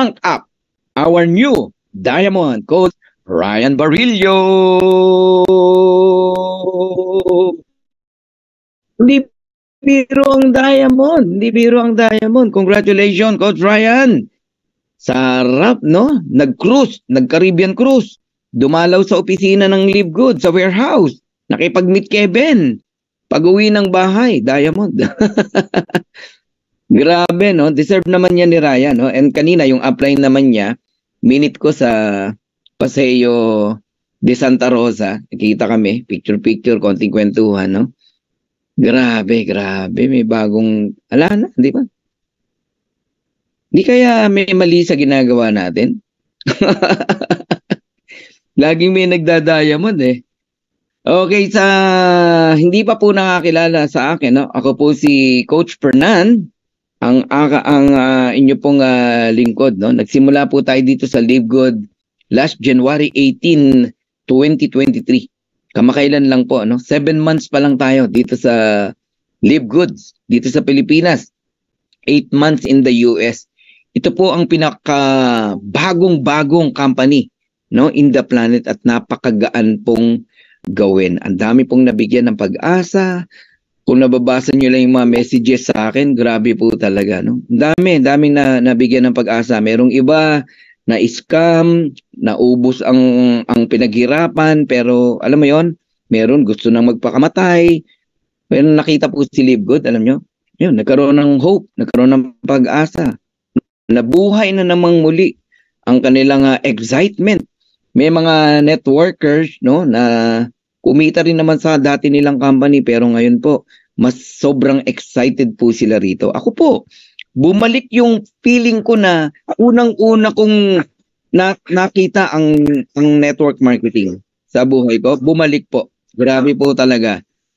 rank up our new Diamond Coach Ryan Barillo. Hindi biro ang Diamond. Hindi biro ang Diamond. Congratulations, Coach Ryan. Sarap, no? Nag-cruise. Nag-Caribbean cruise. Dumalaw sa opisina ng Live Good sa warehouse. Nakipag-meet Kevin. Pag-uwi ng bahay, Diamond. Grabe, no? Deserve naman niya ni Ryan, no? And kanina, yung upline naman niya, minute ko sa Paseo de Santa Rosa. Nakita kami, picture-picture, konting kwentuhan, no? Grabe, grabe. May bagong, ala na, di ba? Di kaya may mali sa ginagawa natin? Laging may nagda-diamond eh. Okay, sa hindi pa po nakakilala sa akin, no? Ako po si Coach Fernan, ang inyo pong lingkod, no? Nagsimula po tayo dito sa Live Good last January 18, 2023. Kamakailan lang po, no? 7 months pa lang tayo dito sa Live Goods, dito sa Pilipinas. 8 months in the US. Ito po ang pinaka bagong company, no, in the planet, at napakagaan pong gawin. Ang dami pong nabigyan ng pag-asa. Kung nababasa niyo lang yung mga messages sa akin, grabe po talaga, no? Daming nabigyan ng pag-asa. Merong iba na scam, naubos ang pinaghirapan, pero alam mo yon, meron gusto nang magpakamatay. Pero nakita po si Live Good, alam nyo, yun, nagkaroon ng hope, nagkaroon ng pag-asa. Nabuhay na namang muli ang kanilang excitement. May mga networkers, no, na kumita rin naman sa dati nilang company, pero ngayon po mas sobrang excited po sila rito. Ako po, bumalik yung feeling ko na unang-una kong nakita ang network marketing sa buhay ko. Bumalik po. Grabe po talaga.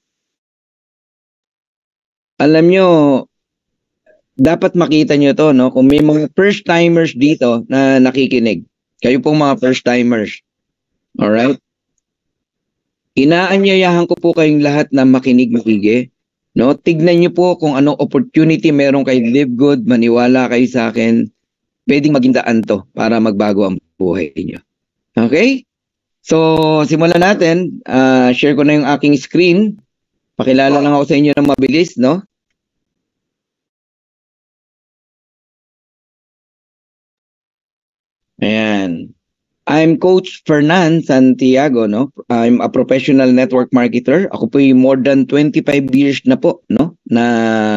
Alam nyo, dapat makita nyo to, no? Kung may mga first timers dito na nakikinig, kayo pong mga first timers, alright? Inaanyayahan ko po kayong lahat na makinig, no? Tignan nyo po kung anong opportunity meron kay Live Good, maniwala kayo sa akin, pwedeng maging daan to para magbago ang buhay nyo. Okay? So, simulan natin. Share ko na yung aking screen. Pakilala lang ako sa inyo ng mabilis, no? Ayan. I'm Coach Fernan Santiago, no? I'm a professional network marketer. Ako po yung more than 25 years na po, no? Na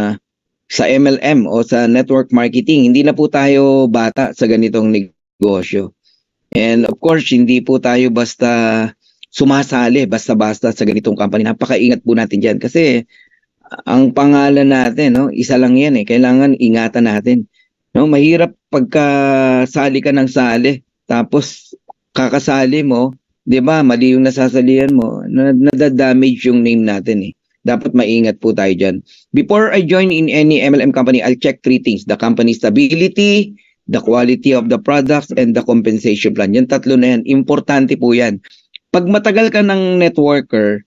sa MLM o sa network marketing. Hindi na po tayo bata sa ganitong negosyo. And of course, hindi po tayo basta sumasali, basta-basta sa ganitong company. Napakaingat po natin dyan. Kasi ang pangalan natin, no? Isa lang yan eh. Kailangan ingatan natin. No, mahirap pagka sali ka ng sali, tapos kakasali mo, 'di ba? Mali yung nasasalihan mo, nadadamage yung name natin eh. Dapat maingat po tayo diyan. Before I join in any MLM company, I'll check 3 things: the company stability, the quality of the products, and the compensation plan. Yan tatlo na yan, importante po yan. Pag matagal ka ng networker,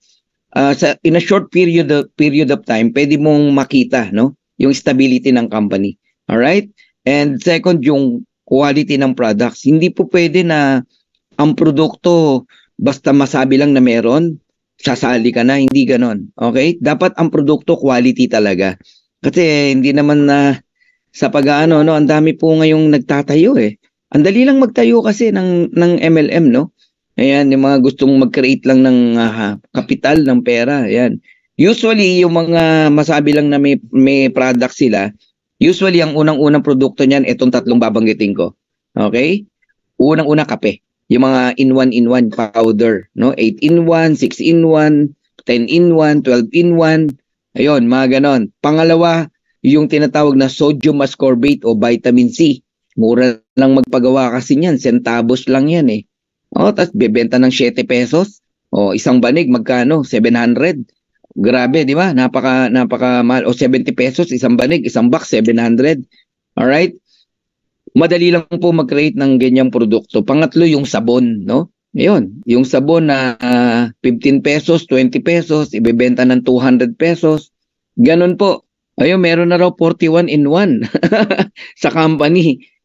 in a short period of time, pwede mong makita, no, yung stability ng company. All right? And second, yung quality ng products. Hindi po pwede na ang produkto basta masabi lang na meron, sasali ka na, hindi ganon. Okay? Dapat ang produkto quality talaga. Kasi hindi naman na sa pag-aano, no, ang dami po ngayong nagtatayo eh. Ang dali lang magtayo kasi ng MLM, no? Ayan, yung mga gustong mag-create lang ng kapital, ng pera, ayan. Usually, yung mga masabi lang na may product sila, usually, ang unang-unang produkto niyan, itong tatlong babanggitin ko. Okay? Unang-una, kape. Yung mga in-1 powder. No? 8-in-1, 6-in-1, 10-in-1, 12-in-1. Ayun, mga ganon. Pangalawa, yung tinatawag na sodium ascorbate o vitamin C. Mura lang magpagawa kasi niyan. Centavos lang yan eh. O, tapos bebenta ng 7 pesos. O, isang banig, magkano? 700. Grabe, di ba? Napaka mahal. O 70 pesos, isang banig, isang box, 700. Alright? Madali lang po mag-create ng ganyang produkto. Pangatlo, yung sabon, no? Ayun, yung sabon na 15 pesos, 20 pesos, ibebenta ng 200 pesos. Ganun po. Ayun, meron na raw 41 in 1 sa company.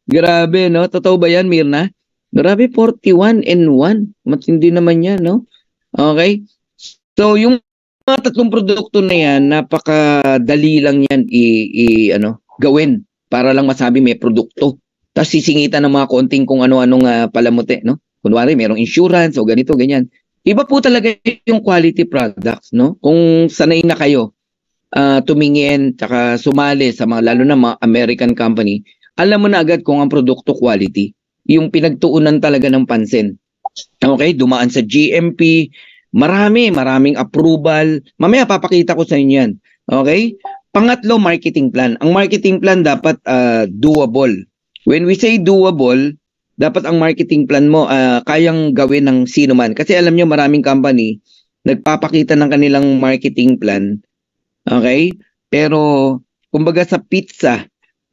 Grabe, no? Totoo ba yan, Mirna? Grabe, 41 and 1. Matindi naman yan, no? Okay? So, yung mga tatlong produkto na yan, napakadali lang yan gawin para lang masabi may produkto. Tapos sisingitan ng mga konting kung ano-anong palamuti, no? Kunwari, merong insurance o ganito, ganyan. Iba po talaga yung quality products, no? Kung sanay na kayo tumingin tsaka sumali sa mga lalo na mga American company, alam mo na agad kung ang produkto quality. Yung pinagtuunan talaga ng pansin. Okay, dumaan sa GMP, maraming approval. Mamaya papakita ko sa inyo yan. Okay? Pangatlo, marketing plan. Ang marketing plan dapat doable. When we say doable, dapat ang marketing plan mo kayang gawin ng sino man. Kasi alam nyo, maraming company nagpapakita ng kanilang marketing plan. Okay? Pero kumbaga sa pizza,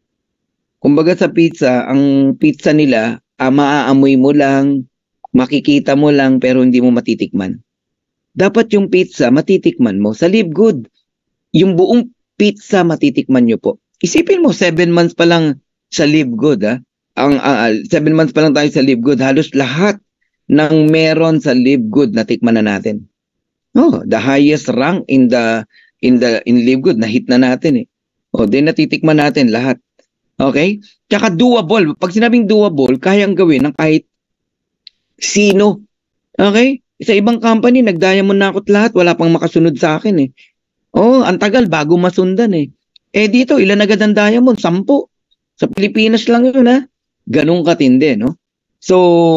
ang pizza nila, maaamoy mo lang, makikita mo lang pero hindi mo matitikman. Dapat yung pizza matitikman mo sa Live Good. Yung buong pizza matitikman nyo po. Isipin mo 7 months pa lang sa Live Good Ang 7 months pa lang tayo sa Live Good, halos lahat ng meron sa Live Good natikman na natin. Oh, the highest rank in Live Good na hit na natin eh. Oh, din natitikman natin lahat. Okay? Tsaka doable. Pag sinabing doable, kayang gawin ng kahit sino. Okay? Sa ibang company, nag-diamond na ako't lahat. Wala pang makasunod sa akin eh. Oh, ang tagal bago masundan eh. Eh dito, ilan agad ang diamond? 10. Sa Pilipinas lang yun Ganun katindi, no? So,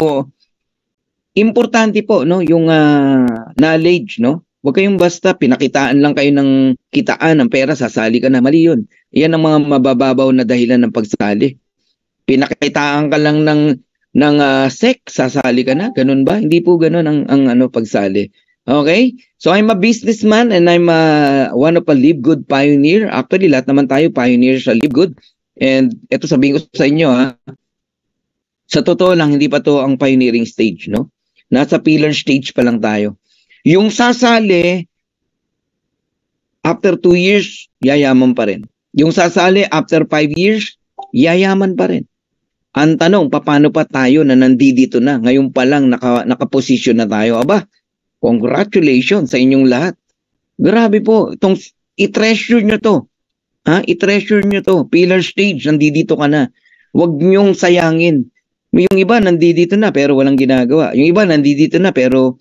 importante po, no? Yung knowledge, no? Huwag kayong basta pinakitaan lang kayo ng kitaan ng pera, sasali ka na. Mali yun. Yan ang mga mabababaw na dahilan ng pagsali. Pinakitaan ka lang ng SEC, sasali ka na. Ganun ba? Hindi po ganun ang pagsali. Okay? So I'm a businessman and I'm one of a Live Good pioneer. Actually, lahat naman tayo pioneer sa Live Good. And ito sabihin ko sa inyo sa totoo lang, hindi pa to ang pioneering stage, no? Nasa pillar stage pa lang tayo. Yung sasali, after 2 years, yayaman pa rin. Yung sasali, after 5 years, yayaman pa rin. Ang tanong, paano pa tayo na nandito na? Ngayon pa lang nakaposisyon na tayo. Aba, congratulations sa inyong lahat. Grabe po, i-treasure nyo to. I-treasure nyo to. Pillar stage, nandito ka na. Huwag nyong sayangin. Yung iba, nandito na pero walang ginagawa. Yung iba, nandito na pero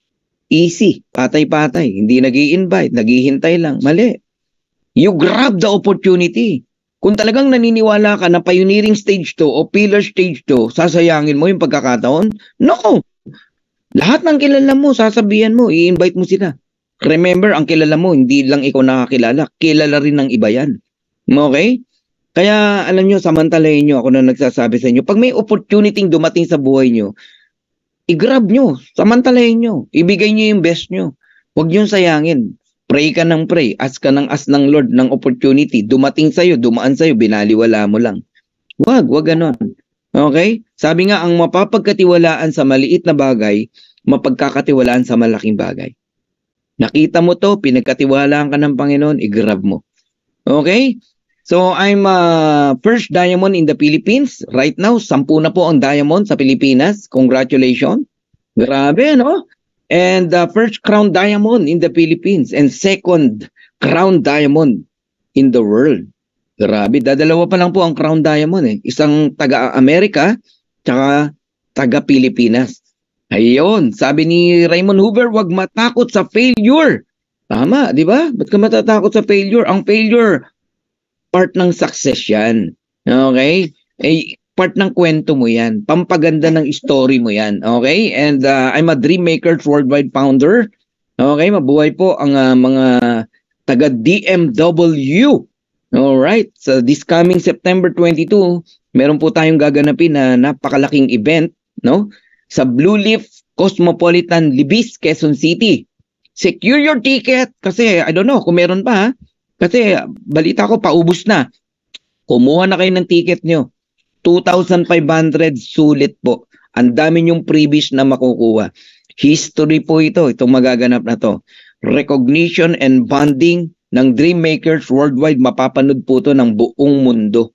easy, patay-patay. Hindi nag-i-invite, naghihintay lang. Mali. You grab the opportunity. Kung talagang naniniwala ka na pioneering stage to o pillar stage to, sasayangin mo yung pagkakataon? No! Lahat ng kilala mo, sasabihan mo, i-invite mo sila. Remember, ang kilala mo, hindi lang ikaw nakakilala. Kilala rin ng iba yan. Okay? Kaya alam nyo, samantalahin nyo ako na nagsasabi sa inyo, pag may opportunity dumating sa buhay nyo, i-grab nyo, samantalahin nyo, ibigay nyo yung best nyo. Huwag nyo sayangin. Pray ka ng pray, ask ka ng ask ng Lord ng opportunity. Dumating sa'yo, dumaan sa'yo, binaliwala mo lang. Wag ganon. Okay? Sabi nga, ang mapapagkatiwalaan sa maliit na bagay, mapagkakatiwalaan sa malaking bagay. Nakita mo to, pinagkatiwalaan ka ng Panginoon, i-grab mo. Okay? So, I'm first diamond in the Philippines. Right now, 10 na po ang diamond sa Pilipinas. Congratulations. Grabe, no? And first crown diamond in the Philippines and second crown diamond in the world. Grabe, dadalawa pa lang po ang crown diamond Isang taga-Amerika, tsaka taga-Pilipinas. Ayun, sabi ni Raymond Hoover, wag matakot sa failure. Tama, di ba? Ba't ka matatakot sa failure? Ang failure, part ng success yan. Okay? Part ng kwento mo yan. Pampaganda ng story mo yan. Okay? And I'm a Dreammakers Worldwide founder. Okay? Mabuhay po ang mga taga-DMW. Alright? So this coming September 22, meron po tayong gaganapin na napakalaking event, no? Sa Blue Leaf Cosmopolitan Libis, Quezon City. Secure your ticket kasi I don't know kung meron pa Kasi balita ko paubos na. Kumuha na kayo ng ticket nyo. 2,500 sulit po. Ang dami nyong previous na makukuha. History po itong magaganap na to. Recognition and bonding ng Dreammakers Worldwide. Mapapanood po to ng buong mundo.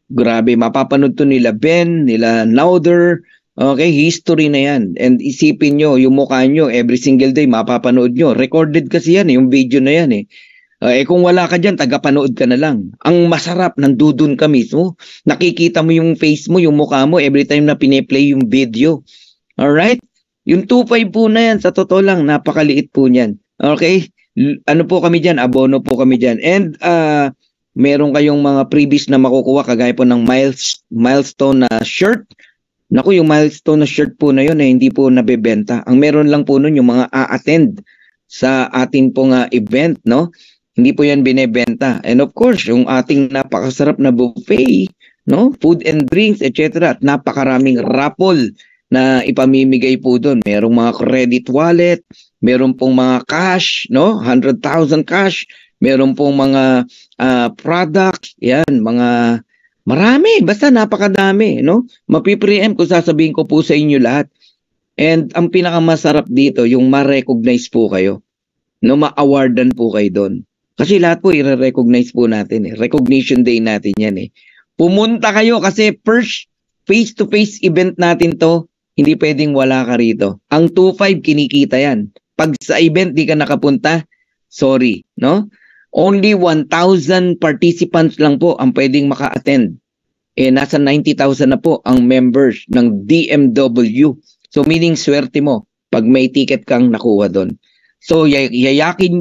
Grabe, mapapanood to nila Ben, nila Nauder. Okay, history na yan. And isipin nyo, yung mukha nyo, every single day, mapapanood nyo. Recorded kasi yan, yung video na yan eh. Kung wala ka dyan, tagapanood ka na lang. Ang masarap, nandudun ka mismo. Nakikita mo yung face mo, yung mukha mo, every time na pineplay yung video. Alright? Yung 2.5 po na yan, sa totoo lang, napakaliit po niyan. Okay? Ano po kami dyan? Abono po kami dyan. And meron kayong mga previous na makukuha, kagaya po ng milestone na shirt. Naku, yung milestone na shirt po na yun, hindi po nabebenta. Ang meron lang po nun yung mga a-attend sa ating pong event, no? Hindi po yan binebenta. And of course, yung ating napakasarap na buffet, no? Food and drinks, etc. At napakaraming raffle na ipamimigay po doon. Merong mga credit wallet, meron pong mga cash, no? 100,000 cash, meron pong mga products, yan, mga marami, basta napakadami, no? Mapipreempt kung sasabihin ko po sa inyo lahat. And ang pinakamasarap dito, yung ma-recognize po kayo. No, ma-awardan po kayo doon. Kasi lahat po i-recognize po natin eh. Recognition day natin yan eh. Pumunta kayo kasi first face-to-face event natin to, hindi pwedeng wala ka rito. Ang 2.5 kinikita yan. Pag sa event di ka nakapunta, sorry, no? Only 1,000 participants lang po ang pwedeng maka-attend. Nasa 90,000 na po ang members ng DMW. So meaning swerte mo pag may ticket kang nakuha doon. So yakagin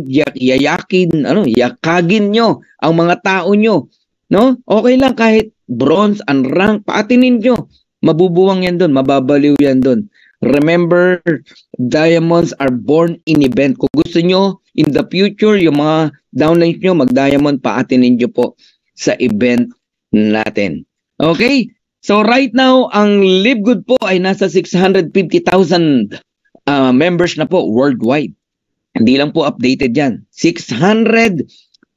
nyo ang mga tao nyo, no? Okay lang kahit bronze and rank, paatinin nyo. Mabubuwang yan doon, mababaliw yan doon. Remember, diamonds are born in event. Kung gusto nyo, in the future, yung mga downlines nyo, mag-diamond, paatinin nyo po sa event natin. Okay? So right now, ang Live Good po ay nasa 650,000 members na po worldwide. Hindi lang po updated yan. 650,000!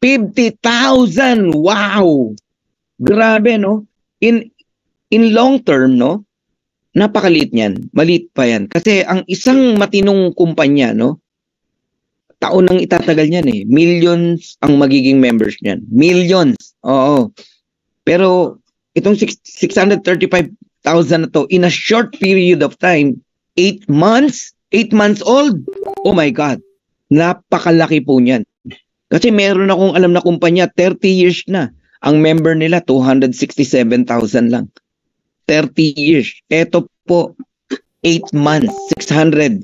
Wow! Grabe, no? In long term, no? Napakaliit niyan. Maliit pa yan. Kasi ang isang matinong kumpanya, no? Taon nang itatagal niyan eh. Millions ang magiging members niyan. Millions. Oo. Pero itong 635,000 na to, in a short period of time, 8 months old. Oh my God. Napakalaki po niyan. Kasi meron akong alam na kumpanya, 30 years na. Ang member nila, 267,000 lang. 30 years. Ito po, 8 months, 650,000.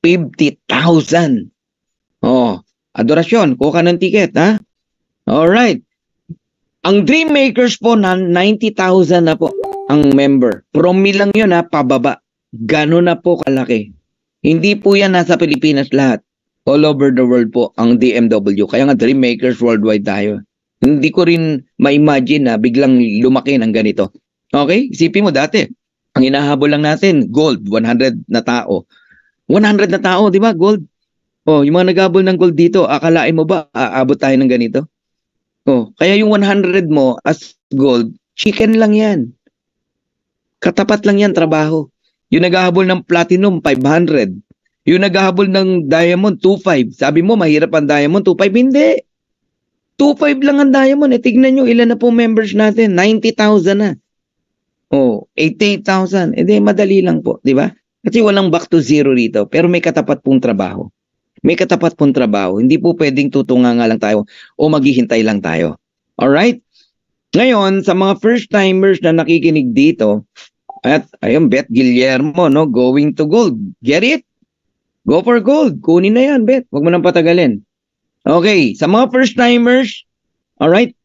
Oh, adorasyon, kuha ka ng ticket, ha? Alright. Ang Dream Makers po, na 90,000 na po ang member. From me lang yun, ha, pababa. Gano'n na po kalaki. Hindi po yan nasa Pilipinas lahat. All over the world po ang DMW. Kaya nga Dream Makers worldwide tayo. Hindi ko rin ma-imagine na biglang lumaki ng ganito. Okay? Isipin mo dati, ang hinahabol lang natin, gold, 100 na tao. 100 na tao, di ba? Gold. Oh, yung mga naghabol ng gold dito, akalain mo ba aabot tayo ng ganito? Oh, kaya yung 100 mo as gold, chicken lang yan. Katapat lang yan trabaho. Yung naghahabol ng platinum, 500. Yung naghahabol ng diamond, 2.5. Sabi mo, mahirap ang diamond, 2.5. Hindi. 2.5 lang ang diamond. Tignan nyo, ilan na po members natin? 90,000 na. Oh, 88,000. Madali lang po, di ba? Kasi walang back to zero rito, pero may katapat pong trabaho. May katapat pong trabaho. Hindi po pwedeng tutunga nga lang tayo o maghihintay lang tayo. Alright? Ngayon, sa mga first-timers na nakikinig dito, at ayun, Beth Guillermo, no, going to gold. Get it? Go for gold. Kunin na yan, Beth. Huwag mo nang patagalin. Okay, sa mga first-timers, alright?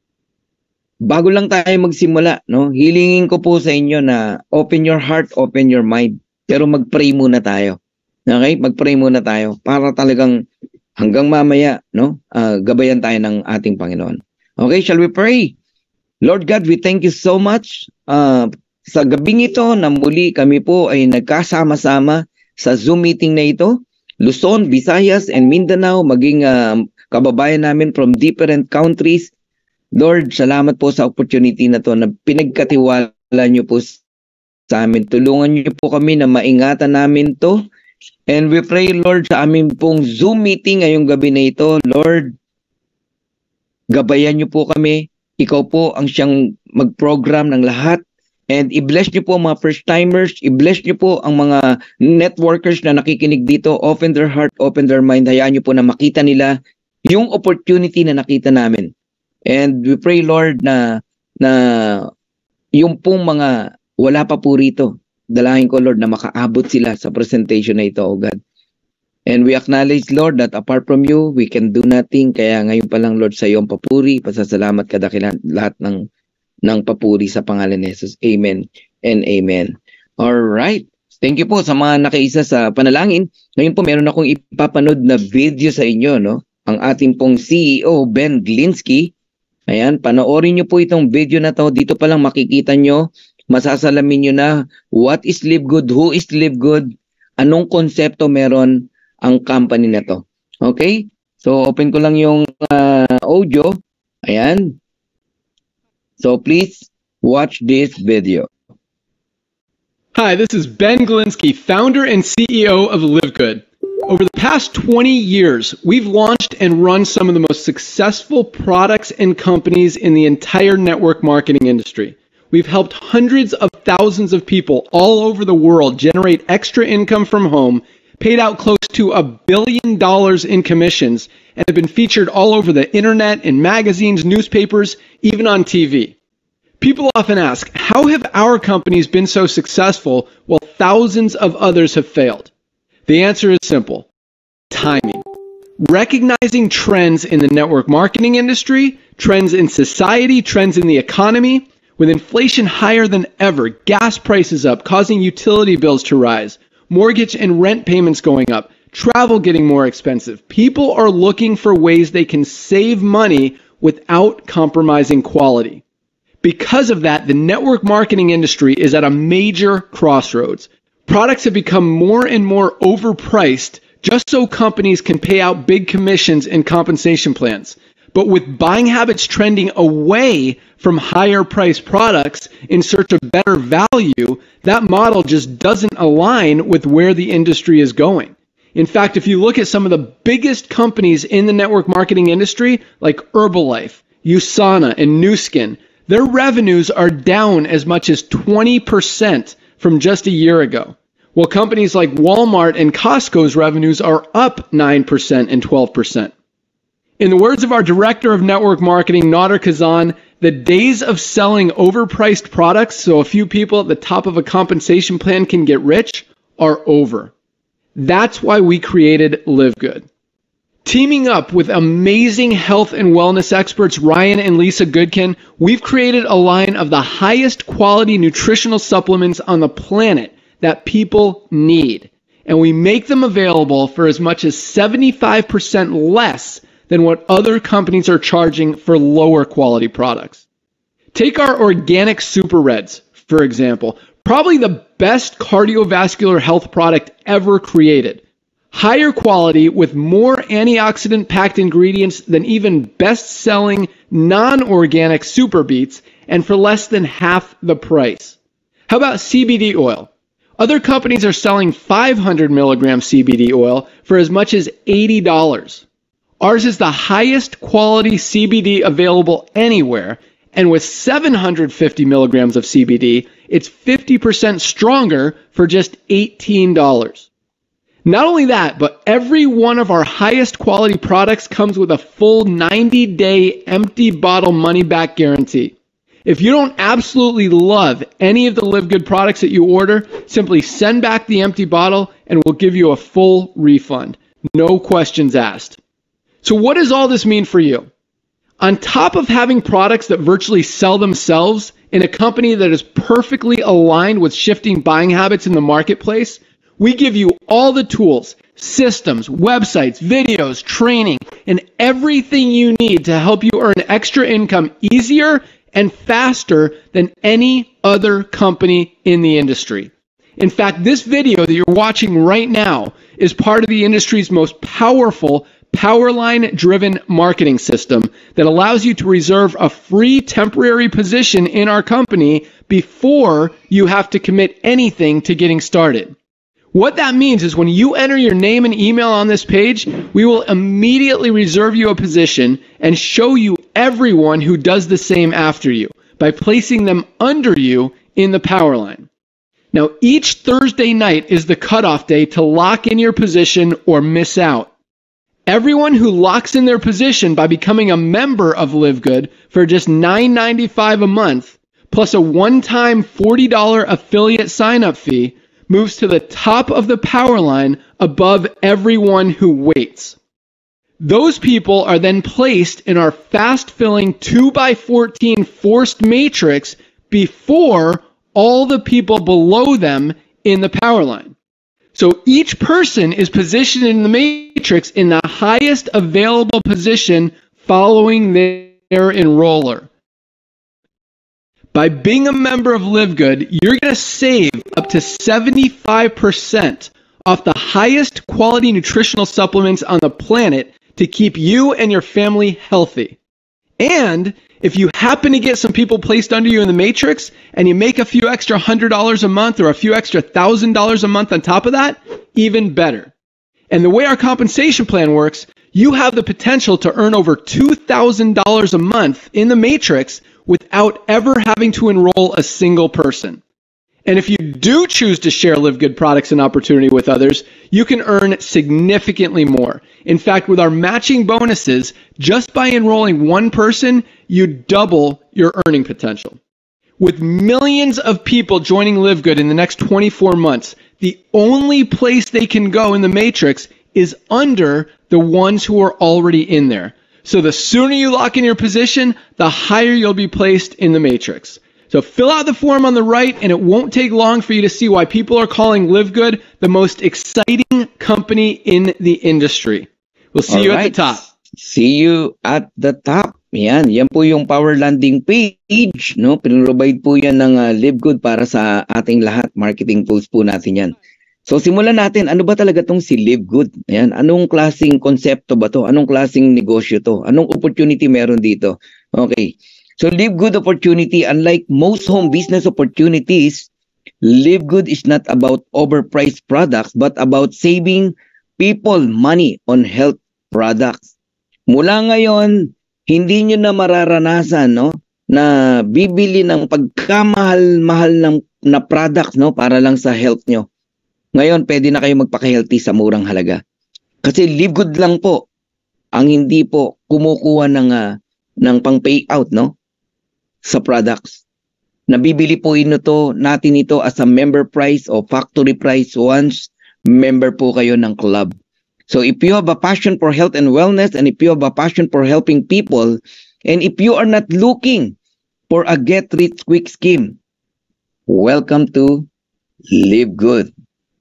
Bago lang tayo magsimula, no? Hilingin ko po sa inyo na open your heart, open your mind. Pero mag-pray muna tayo. Okay? Mag-pray muna tayo para talagang hanggang mamaya, no? Gabayan tayo ng ating Panginoon. Okay, shall we pray? Lord God, we thank you so much. Sa gabing ito na muli kami po ay nagkasama-sama sa Zoom meeting na ito. Luzon, Visayas, and Mindanao, maging kababayan namin from different countries. Lord, salamat po sa opportunity na to na pinagkatiwala niyo po sa amin. Tulungan niyo po kami na maingatan namin to. And we pray, Lord, sa amin pong Zoom meeting ngayong gabi na ito. Lord, gabayan niyo po kami. ikaw po ang siyang mag-program ng lahat. And i-bless niyo po ang mga first-timers, i-bless niyo po ang mga networkers na nakikinig dito, open their heart, open their mind, hayaan niyo po na makita nila yung opportunity na nakita namin. And we pray, Lord, na yung pong mga wala pa po rito, dalahin ko, Lord, na makaabot sila sa presentation na ito, O God. And we acknowledge, Lord, that apart from you, we can do nothing. Kaya ngayon pa lang, Lord, sa iyo ang papuri, pasasalamat kadakilan lahat ng papuri sa pangalan ni Jesus. Amen and amen. All right. Thank you po sa mga nakaisa sa panalangin. Ngayon po meron akong ipapanood na video sa inyo, no? Ang ating pong CEO, Ben Glinsky. Ayan, panoorin niyo po itong video na to. Dito pa lang makikita niyo, masasalamin niyo na what is Live Good, who is Live Good, anong konsepto meron ang company na to. Okay? So, open ko lang yung audio. Ayan. So please watch this video. Hi, this is Ben Glinsky, founder and CEO of Live Good. Over the past 20 years, we've launched and run some of the most successful products and companies in the entire network marketing industry. We've helped hundreds of thousands of people all over the world generate extra income from home, paid out close to $1 billion in commissions, and have been featured all over the internet, in magazines, newspapers, even on TV. People often ask, how have our companies been so successful while thousands of others have failed? The answer is simple: timing. Recognizing trends in the network marketing industry, trends in society, trends in the economy. With inflation higher than ever, gas prices up, causing utility bills to rise, mortgage and rent payments going up, travel getting more expensive. People are looking for ways they can save money without compromising quality. Because of that, the network marketing industry is at a major crossroads. Products have become more and more overpriced just so companies can pay out big commissions and compensation plans. But with buying habits trending away from higher priced products in search of better value, that model just doesn't align with where the industry is going. In fact, if you look at some of the biggest companies in the network marketing industry, like Herbalife, USANA, and Nu Skin, their revenues are down as much as 20% from just a year ago, while companies like Walmart and Costco's revenues are up 9% and 12%. In the words of our director of network marketing, Nader Kazan, the days of selling overpriced products so a few people at the top of a compensation plan can get rich are over. That's why we created Live Good. Teaming up with amazing health and wellness experts Ryan and Lisa Goodkin, we've created a line of the highest quality nutritional supplements on the planet that people need. And we make them available for as much as 75% less than what other companies are charging for lower quality products. Take our organic Super Reds, for example, probably the best cardiovascular health product ever created. Higher quality with more antioxidant-packed ingredients than even best-selling non-organic Super Beets, and for less than half the price. How about CBD oil? Other companies are selling 500 milligram CBD oil for as much as $80. Ours is the highest quality CBD available anywhere, and with 750 milligrams of CBD, it's 50% stronger for just $18. Not only that, but every one of our highest quality products comes with a full 90-day empty bottle money-back guarantee. If you don't absolutely love any of the Live Good products that you order, simply send back the empty bottle and we'll give you a full refund. No questions asked. So what does all this mean for you? On top of having products that virtually sell themselves in a company that is perfectly aligned with shifting buying habits in the marketplace, we give you all the tools, systems, websites, videos, training, and everything you need to help you earn extra income easier and faster than any other company in the industry. In fact, this video that you're watching right now is part of the industry's most powerful Powerline-driven marketing system that allows you to reserve a free temporary position in our company before you have to commit anything to getting started. What that means is when you enter your name and email on this page, we will immediately reserve you a position and show you everyone who does the same after you by placing them under you in the power line. Now, each Thursday night is the cutoff day to lock in your position or miss out. Everyone who locks in their position by becoming a member of Live Good for just $9.95 a month, plus a one-time $40 affiliate sign-up fee, moves to the top of the power line above everyone who waits. Those people are then placed in our fast-filling 2x14 forced matrix before all the people below them in the power line. So each person is positioned in the matrix in the highest available position following their enroller. By being a member of Live Good, you're going to save up to 75% off the highest quality nutritional supplements on the planet to keep you and your family healthy. And if you happen to get some people placed under you in the matrix and you make a few extra $100 a month or a few extra $1,000 a month on top of that, even better. And the way our compensation plan works, you have the potential to earn over $2,000 a month in the matrix without ever having to enroll a single person. And if you do choose to share Live Good products and opportunity with others, you can earn significantly more. In fact, with our matching bonuses, just by enrolling one person, you double your earning potential. With millions of people joining Live Good in the next 24 months, the only place they can go in the matrix is under the ones who are already in there. So the sooner you lock in your position, the higher you'll be placed in the matrix. So fill out the form on the right, and it won't take long for you to see why people are calling Live Good the most exciting company in the industry. We'll see you at the top. See you at the top. Yan po yung Power Landing page, no? Pinrovide po yan ng Live Good para sa ating lahat. Marketing tools po natin yan. So simulan natin, ano ba talaga tong si Live Good? Ayan, anong klaseng konsepto ba to? Anong klaseng negosyo to? Anong opportunity meron dito? Okay. So Live Good opportunity, unlike most home business opportunities, Live Good is not about overpriced products but about saving people money on health products. Mula ngayon, hindi nyo na mararanasan, no, na bibili ng pagkamahal-mahal na products, no, para lang sa health nyo. Ngayon, pwede na kayo magpaka-healthy sa murang halaga. Kasi Live Good lang po ang hindi po kumukuha ng pang-payout, no, sa products. Nabibili po natin ito as a member price o factory price once member po kayo ng club. So if you have a passion for health and wellness, and if you have a passion for helping people, and if you are not looking for a get-rich-quick scheme, welcome to Live Good.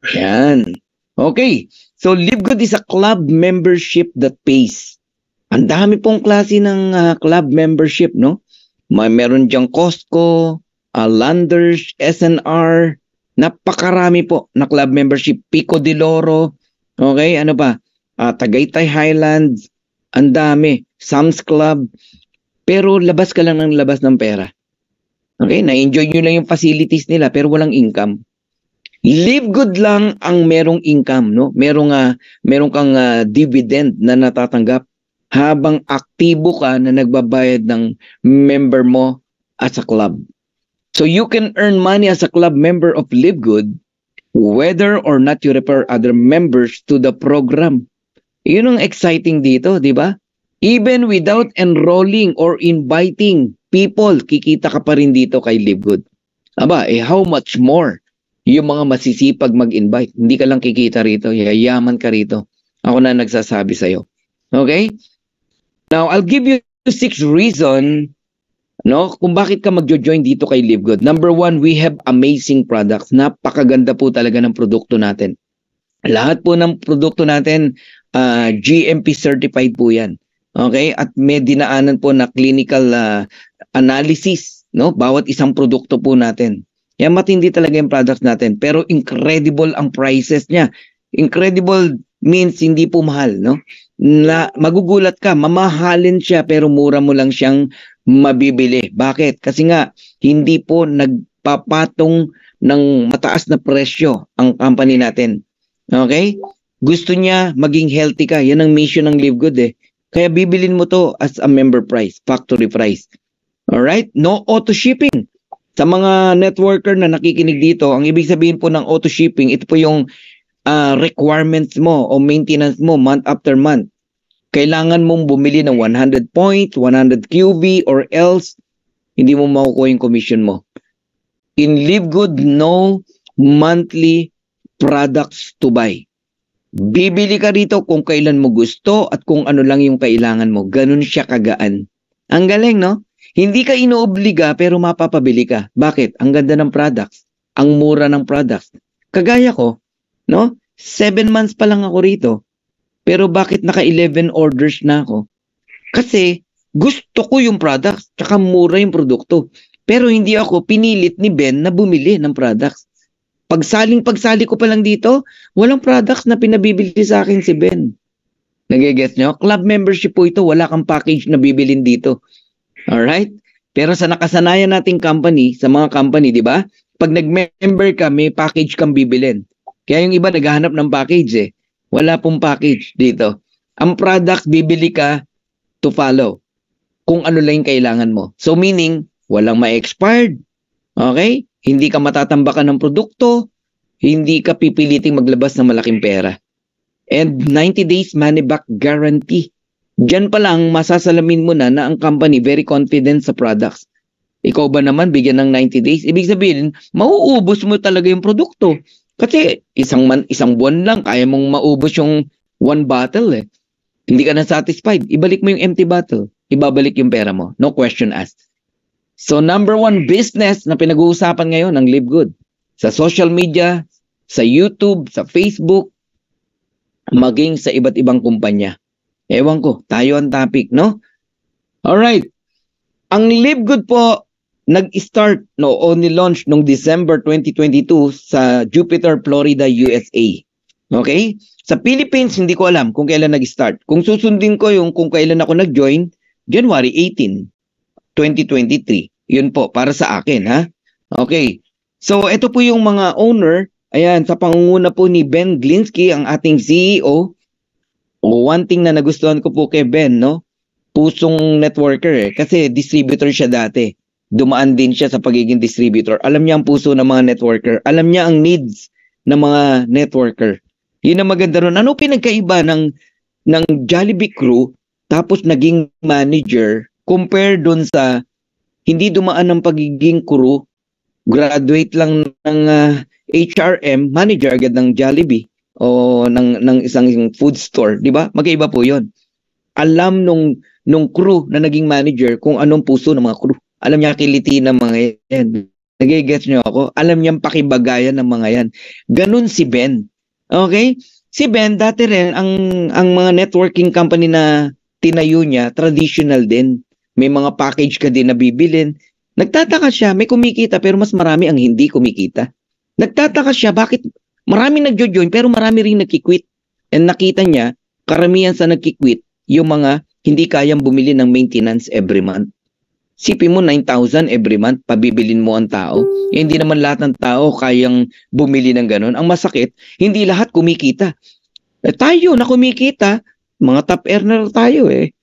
Yan. Okay. So Live Good is a club membership that pays. Ang dami pong klase ng club membership, no? Meron diyang Costco, Landers, SNR, napakarami po na club membership. Pico de Loro, okay, ano ba? Tagaytay Highlands, ang dami. Sam's Club. Pero labas ka lang ng labas ng pera. Okay, na-enjoy nyo lang yung facilities nila pero walang income. Live Good lang ang merong income, no? Merong kang dividend na natatanggap habang aktibo ka na nagbabayad ng member mo as a club. So you can earn money as a club member of Live Good whether or not you refer other members to the program. Yun ang exciting dito, di ba? Even without enrolling or inviting people, kikita ka pa rin dito kay Live Good. Aba, how much more yung mga masisipag mag-invite? Hindi ka lang kikita rito, yayaman ka rito. Ako na nagsasabi sa'yo. Okay? Now, I'll give you 6 reasons, no, kung bakit ka magjo-join dito kay Live Good. Number 1, we have amazing products. Napakaganda po talaga ng produkto natin. Lahat po ng produkto natin, GMP certified po yan. Okay? At may dinaanan po na clinical analysis, no, bawat isang produkto po natin. Yan, matindi talaga yung products natin. Pero incredible ang prices niya. Incredible means hindi po mahal, no? Na magugulat ka, mamahalin siya pero mura mo lang siyang mabibili. Bakit? Kasi nga hindi po nagpapatong ng mataas na presyo ang company natin. Okay? Gusto niya maging healthy ka. Yan ang mission ng Live Good eh. Kaya bibilin mo to as a member price, factory price. Alright? No auto shipping. Sa mga networker na nakikinig dito, ang ibig sabihin po ng auto shipping, ito po yung requirements mo o maintenance mo month after month. Kailangan mong bumili ng 100 points, 100 QV, or else hindi mo makukuha yung commission mo. In LiveGood, no monthly products to buy. Bibili ka rito kung kailan mo gusto at kung ano lang yung kailangan mo. Ganun siya kagaan. Ang galing, no? Hindi ka inoobliga pero mapapabili ka. Bakit? Ang ganda ng products. Ang mura ng products. Kagaya ko, no? 7 months pa lang ako rito. Pero bakit naka 11 orders na ako? Kasi gusto ko yung products, tsaka mura yung produkto. Pero hindi ako pinilit ni Ben na bumili ng products. Pagsali ko pa lang dito, walang products na pinabibili sa akin si Ben. Nagigets nyo? Club membership po ito, wala kang package na bibilin dito. Alright? Pero sa nakasanayan nating company, sa mga company, di ba? Pag nag-member ka, may package kang bibilin. Kaya yung iba naghahanap ng package eh. Wala pong package dito. Ang products, bibili ka to follow. Kung ano lang yung kailangan mo. So meaning, walang ma-expired. Okay? Hindi ka matatambakan ng produkto. Hindi ka pipiliting maglabas ng malaking pera. And 90 days money back guarantee. Diyan pa lang masasalamin mo na ang company very confident sa products. Ikaw ba naman bigyan ng 90 days? Ibig sabihin, mauubos mo talaga yung produkto. Kasi isang buwan lang, kaya mong maubos yung 1 bottle eh. Hindi ka na satisfied. Ibalik mo yung empty bottle. Ibabalik yung pera mo. No question asked. So number 1 business na pinag-uusapan ngayon ng LiveGood. Sa social media, sa YouTube, sa Facebook, maging sa iba't ibang kumpanya. Ewan ko, tayo ang topic, no? Alright. Ang LiveGood po, nag-start o ni-launch noong December 2022 sa Jupiter, Florida, USA. Okay? Sa Philippines, hindi ko alam kung kailan nag-start. Kung susundin ko yung kung kailan ako nag-join, January 18, 2023. Yun po, para sa akin, ha? Okay. So, ito po yung mga owner. Ayan, sa pangunguna po ni Ben Glinsky, ang ating CEO. One thing na nagustuhan ko po kay Ben, no? Pusong networker eh. Kasi distributor siya dati. Dumaan din siya sa pagiging distributor. Alam niya ang puso ng mga networker. Alam niya ang needs ng mga networker. Yun ang maganda ron. Ano pinagkaiba ng Jollibee crew tapos naging manager compare dun sa hindi dumaan ng pagiging crew, graduate lang ng HRM, manager agad ng Jollibee o ng isang food store, di ba? Magkaiba po 'yon. Alam nung crew na naging manager kung anong puso ng mga crew. Alam niya kiliti ng mga yan. Nagigets niyo ako? Alam niyang pakibagayan ng mga yan. Ganun si Ben. Okay? Si Ben, dati rin, ang mga networking company na tinayo niya, traditional din. May mga package ka din na bibilin. Nagtataka siya, may kumikita pero mas marami ang hindi kumikita. Nagtataka siya, bakit marami nagjo-join pero marami rin nagki-quit. And nakita niya, karamihan sa nagki-quit, yung mga hindi kayang bumili ng maintenance every month. Sipin mo 9,000 every month, pabibilin mo ang tao. Eh, hindi naman lahat ng tao kayang bumili ng ganun. Ang masakit, hindi lahat kumikita. Tayo na kumikita, mga top earner tayo eh.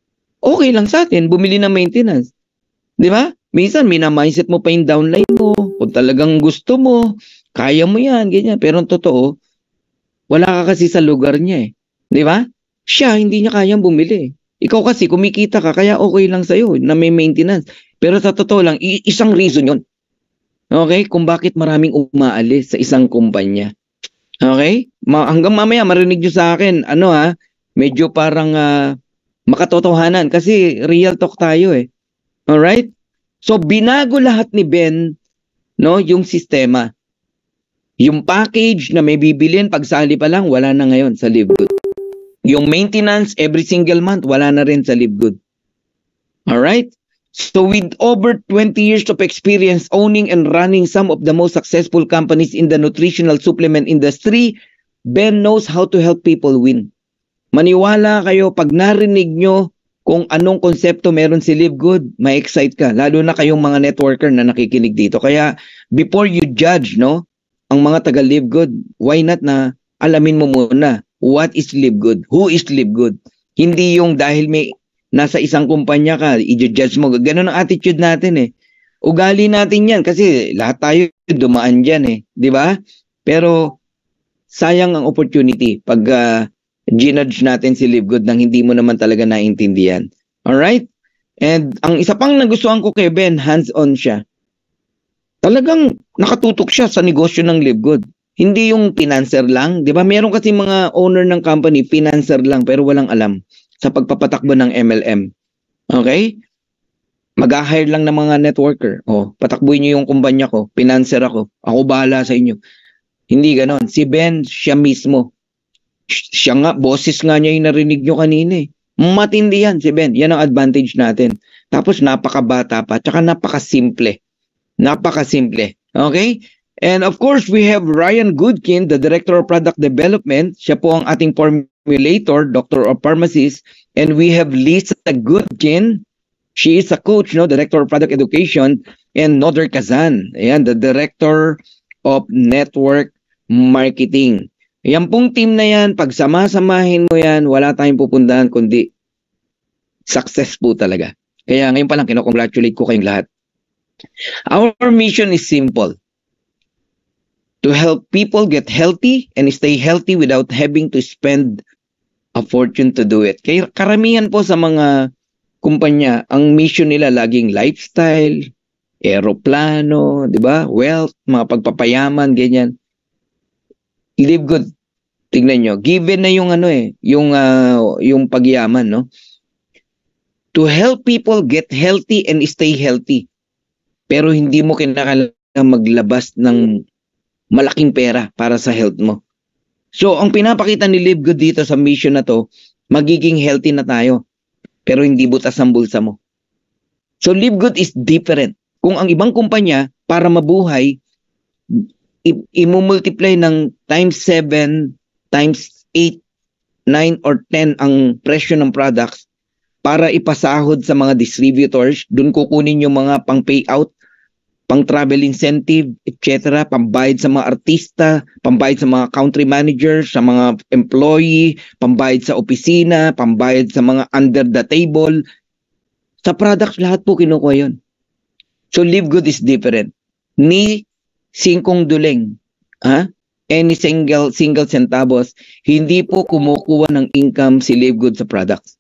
Okay lang sa atin, bumili ng maintenance. Di ba? Minsan, mina-mindset mo pa yung downline mo. Kung talagang gusto mo, kaya mo yan, ganyan. Pero ang totoo, wala ka kasi sa lugar niya eh. Di ba? Siya, hindi niya kayang bumili. Ikaw kasi kumikita ka, kaya okay lang sa'yo na may maintenance. Pero sa totoo lang, isang reason yun. Okay? Kung bakit maraming umaalis sa isang kumpanya. Okay? Hanggang mamaya marinig nyo sa akin, medyo parang makatotohanan kasi real talk tayo eh. Alright? So binago lahat ni Ben, no, yung sistema. Yung package na may bibilin, pagsali pa lang, wala na ngayon sa LiveGood. Yung maintenance every single month, wala na rin sa LiveGood. Alright? So with over 20 years of experience owning and running some of the most successful companies in the nutritional supplement industry, Ben knows how to help people win. Maniwala kayo, pag narinig nyo kung anong konsepto meron si LiveGood, ma-excite ka. Lalo na kayong mga networker na nakikinig dito. Kaya before you judge, no, ang mga taga LiveGood, why not na alamin mo muna what is LiveGood? Who is LiveGood? Hindi yung dahil may nasa isang kumpanya ka, i-judge mo. Ganun ang attitude natin eh. Ugali natin yan kasi lahat tayo dumaan dyan eh. Di ba? Pero sayang ang opportunity pag ginudge natin si Live Good nang hindi mo naman talaga naintindihan. Alright? And ang isa pang nagustuhan ko kay Ben, hands-on siya. Talagang nakatutok siya sa negosyo ng Live Good. Hindi yung financer lang. Di ba? Meron kasi mga owner ng company, financer lang pero walang alam sa pagpapatakbo ng MLM. Okay? Mag-hire lang ng mga networker. O, patakbuhin niyo yung kumpanya ko. Financer ako. Ako bahala sa inyo. Hindi ganon. Si Ben, siya mismo. Siya nga, boses nga niya yung narinig nyo kanina eh. Matindi yan si Ben. Yan ang advantage natin. Tapos napakabata pa. Tsaka napakasimple. Napakasimple. Okay? And of course, we have Ryan Goodkin, the Director of Product Development. Siya po ang ating formulator, Doctor of Pharmacist. And we have Lisa Goodkin. She is a coach, no, Director of Product Education. And Noder Kazan, ayan, the Director of Network Marketing. Yan pong team na yan, pag sama-samahin mo yan, wala tayong pupuntahan kundi success po talaga. Kaya ngayon pa lang, kinocongratulate ko kayong lahat. Our mission is simple. To help people get healthy and stay healthy without having to spend a fortune to do it. Kaya karamihan po sa mga kumpanya, ang mission nila laging lifestyle, aeroplano, di ba? Wealth, mga pagpapayaman, ganyan. Live Good. Tingnan nyo, given na yung yung pagyaman, no? To help people get healthy and stay healthy. Pero hindi mo kinakailangan maglabas ng malaking pera para sa health mo. So, ang pinapakita ni Live Good dito sa mission na to, magiging healthy na tayo. Pero hindi butas ang bulsa mo. So, Live Good is different. Kung ang ibang kumpanya, para mabuhay, i-multiply ng times 7, times 8, 9, or 10 ang presyo ng products para ipasahod sa mga distributors. Doon kukunin yung mga pang-payout, pang-travel incentive, etc., pambayad sa mga artista, pambayad sa mga country managers, sa mga employee, pambayad sa opisina, pambayad sa mga under the table. Sa products, lahat po kinukuha yun. So, Live Good is different. Ni singkong duleng, any single centavos, hindi po kumukuha ng income si Live Good sa products.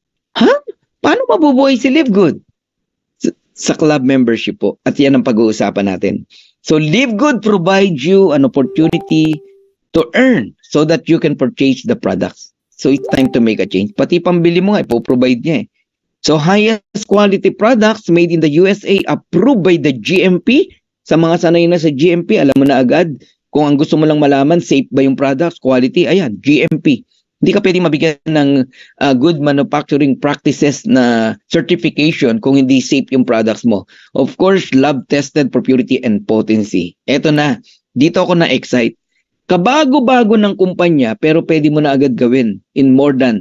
Paano mabubuhay si Live Good? Sa club membership po. At yan ang pag-uusapan natin. So, Live Good provides you an opportunity to earn so that you can purchase the products. So, it's time to make a change. Pati pambili mo nga, ipoprovide niya eh. So, highest quality products made in the USA approved by the GMP. Sa mga sanay na sa GMP, alam mo na agad kung ang gusto mo lang malaman, safe ba yung products, quality, ayan, GMP. Hindi ka pwedeng mabigyan ng good manufacturing practices na certification kung hindi safe yung products mo. Of course, lab tested for purity and potency. Eto na, dito ako na-excite. Kabago-bago ng kumpanya pero pwede mo na agad gawin in more than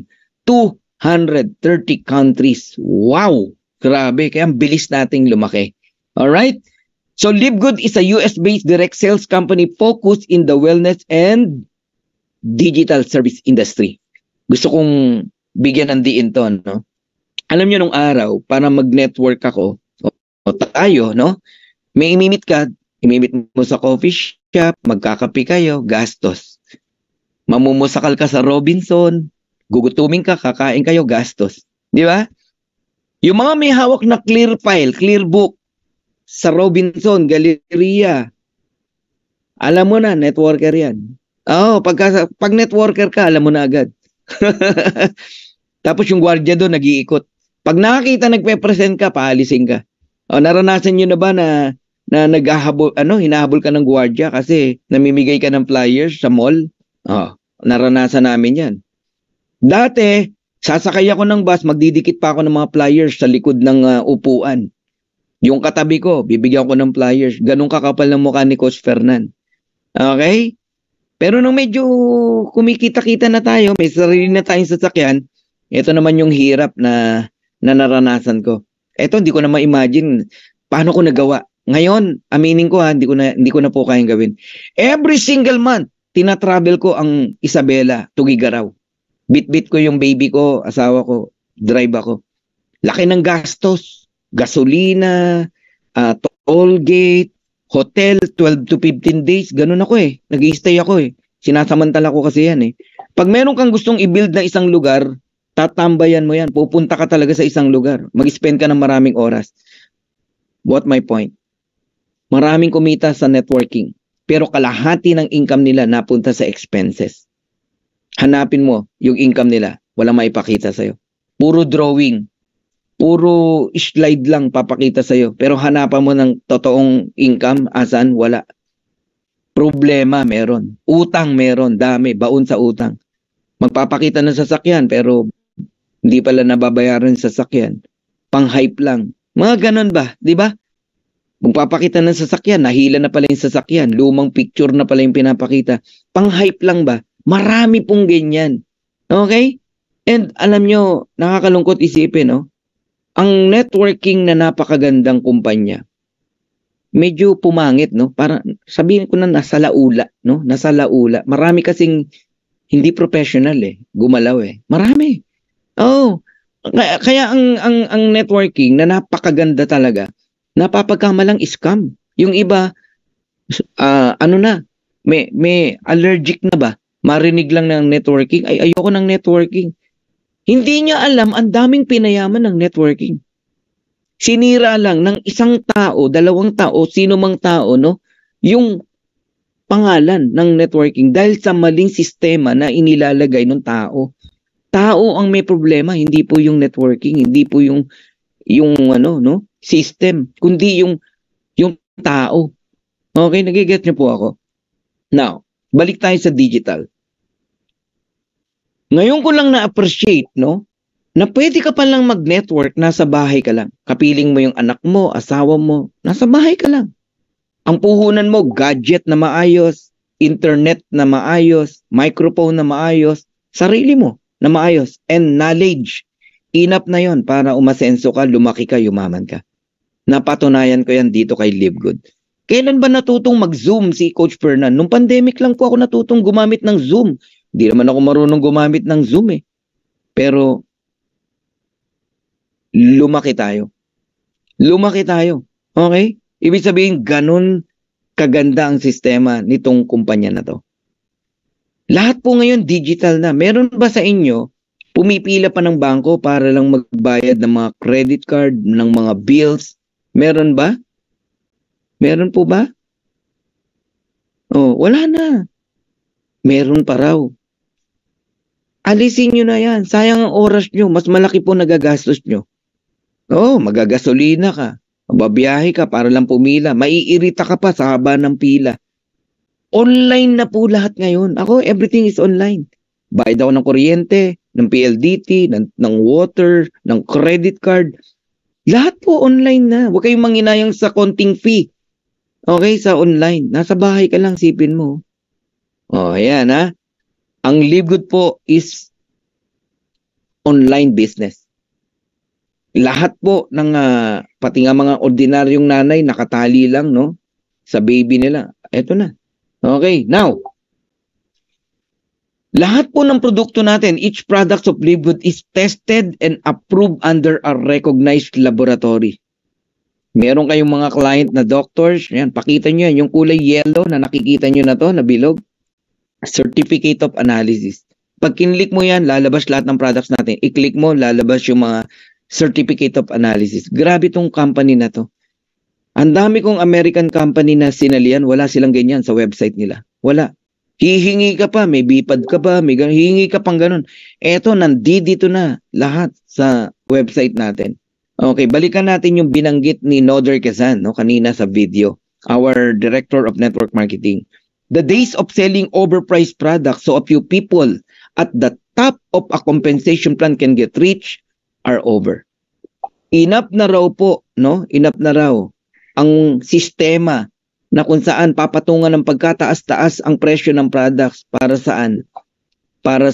230 countries. Wow! Grabe, kaya ang bilis nating lumaki. Alright? So, Live Good is a US-based direct sales company focused in the wellness and digital service industry. Gusto kong bigyan ng diin to, no? Alam niyo nung araw, para mag-network ako, o tayo, no? May imimit ka, imimit mo sa coffee shop, magkakape kayo, gastos. Mamumusakal ka sa Robinson, gugutumin ka, kakain kayo, gastos. Di ba? Yung mga may hawak na clear file, clear book, sa Robinson, Galleria, alam mo na, networker yan. Pag networker ka, alam mo na agad. Tapos yung gwardiya doon, nag-iikot. Pag nakakita, nagpe-present ka, paalisin ka. Naranasan nyo na ba na hinahabol ka ng gwardiya kasi namimigay ka ng flyers sa mall? Naranasan namin yan. Dati, sasakay ako ng bus, magdidikit pa ako ng mga flyers sa likod ng upuan. Yung katabi ko, bibigyan ko ng flyers. Ganun kakapal ng mukha ni Coach Fernan. Okay? Pero nung medyo kumikita-kita na tayo, may sarili na tayong sasakyan, ito naman yung hirap na naranasan ko. Ito, hindi ko na ma-imagine paano ko nagawa. Ngayon, aminin ko hindi ko na po kayang gawin. Every single month, tinatravel ko ang Isabela, Tugigaraw. Bit-bit ko yung baby ko, asawa ko, drive ako. Laki ng gastos. Gasolina, toll gate, hotel, 12 to 15 days. Ganun ako eh. Nag-i-stay ako eh. Sinasamantala ko kasi yan eh. Pag meron kang gustong i-build na isang lugar, tatambayan mo yan. Pupunta ka talaga sa isang lugar. Mag-spend ka ng maraming oras. What my point? Maraming kumita sa networking. Pero kalahati ng income nila napunta sa expenses. Hanapin mo yung income nila. Walang maipakita sa'yo. Puro drawing. Puro slide lang papakita sa'yo. Pero hanapan mo ng totoong income. Asan? Wala. Problema meron. Utang meron. Dami. Baon sa utang. Magpapakita ng sasakyan pero hindi pala nababayaran sa sasakyan. Pang-hype lang. Mga ganon ba? Di ba? Magpapakita ng sasakyan, nahila na pala yung sasakyan, lumang picture na pala yung pinapakita. Pang-hype lang ba? Marami pong ganyan. Okay? And alam nyo, nakakalungkot isipin, no? Ang networking na napakagandang kumpanya, medyo pumangit, no? Parang sabihin ko na nasa laula, no? Nasa laula. Marami kasing hindi professional eh, gumalaw eh. Marami. Oh, kaya ang networking na napakaganda talaga, napapagkamalang scam. Yung iba, ano na, may allergic na ba? Marinig lang ng networking, ay ayoko ng networking. Hindi niya alam, ang daming pinayaman ng networking. Sinira lang ng isang tao, dalawang tao, sino mang tao, no? Yung pangalan ng networking dahil sa maling sistema na inilalagay ng tao. Tao ang may problema, hindi po yung networking, hindi po yung ano, no? System, kundi yung tao. Okay, nagiget niyo po ako. Now, balik tayo sa digital. Ngayon ko lang na-appreciate, no? Na pwede ka palang mag-network, nasa bahay ka lang. Kapiling mo yung anak mo, asawa mo, nasa bahay ka lang. Ang puhunan mo, gadget na maayos, internet na maayos, microphone na maayos, sarili mo na maayos, and knowledge. Enough na yon para umasenso ka, lumaki ka, yumaman ka. Napatunayan ko yan dito kay Live Good. Kailan ba natutong mag-Zoom si Coach Fernan? Nung pandemic lang po ako natutong gumamit ng Zoom. Hindi naman ako marunong gumamit ng Zoom eh. Pero lumaki tayo. Lumaki tayo. Okay? Ibig sabihin, ganun kaganda ang sistema nitong kumpanya na to. Lahat po ngayon digital na. Meron ba sa inyo, pumipila pa ng bangko para lang magbayad ng mga credit card, ng mga bills? Meron ba? Meron po ba? Oh, wala na. Meron pa raw. Alisin nyo na yan. Sayang ang oras nyo. Mas malaki po nagagastos nyo. Oh, magagasolina ka. Babiyahe ka para lang pumila. Maiirita ka pa sa haba ng pila. Online na po lahat ngayon. Ako, everything is online. Bayad ako ng kuryente, ng PLDT, ng water, ng credit card. Lahat po online na. Huwag kayong manginayang sa konting fee. Okay, sa online. Nasa bahay ka lang, sipin mo. Oh, ayan ha. Ang Live Good po is online business. Lahat po ng pati nga mga ordinaryong nanay nakatali lang no sa baby nila. Eto na. Okay, now. Lahat po ng produkto natin, each product of Live Good is tested and approved under a recognized laboratory. Meron kayong mga client na doctors, yan, pakita nyo yan, yung kulay yellow na nakikita nyo na to, na bilog. Certificate of analysis. Pag kinlik mo yan, lalabas lahat ng products natin. I-click mo, lalabas yung mga certificate of analysis. Grabe tong company na to. Ang dami kong American company na sinalian, wala silang ganyan sa website nila. Wala. Hihingi ka pa, may bipad ka pa, may hihingi ka pang ganun. Eto, nandito na lahat sa website natin. Okay, balikan natin yung binanggit ni Noder Quezan no, kanina sa video. Our Director of Network Marketing. The days of selling overpriced products so a few people at the top of a compensation plan can get rich are over. Enough na raw po, no? Enough na raw ang sistema na kung saan papatungan ng pagkataas-taas ang presyo ng products para saan? Para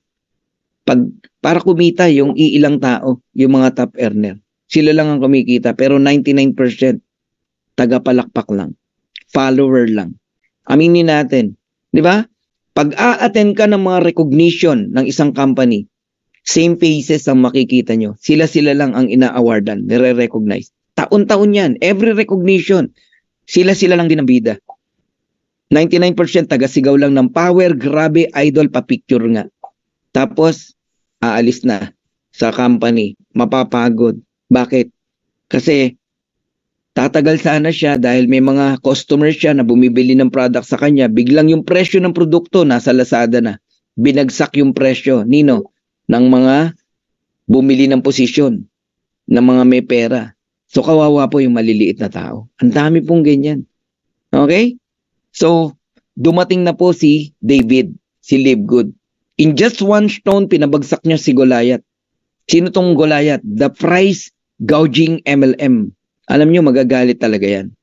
kumita yung iilang tao, yung mga top earner. Sila lang ang kumikita pero 99% tagapalakpak lang. Follower lang. Aminin natin, 'di ba? Pag a-attend ka ng mga recognition ng isang company, same faces ang makikita nyo. Sila-sila lang ang ina-awardan, nire-recognize. Taon-taon yan. Every recognition, sila-sila lang din ang bida. 99% taga-sigaw lang ng power, grabe, idol, pa-picture nga. Tapos, aalis na sa company. Mapapagod. Bakit? Kasi, tatagal sana siya dahil may mga customers siya na bumibili ng product sa kanya. Biglang yung presyo ng produkto nasa Lazada na. Binagsak yung presyo, Nino, ng mga bumili ng posisyon, ng mga may pera. So, kawawa po yung maliliit na tao. Ang dami pong ganyan. Okay? So, dumating na po si David, si Livegood. In just one stone, pinabagsak niya si Goliath. Sino tong Goliath? The price gouging MLM. Alam niyo, magagalit talaga yan.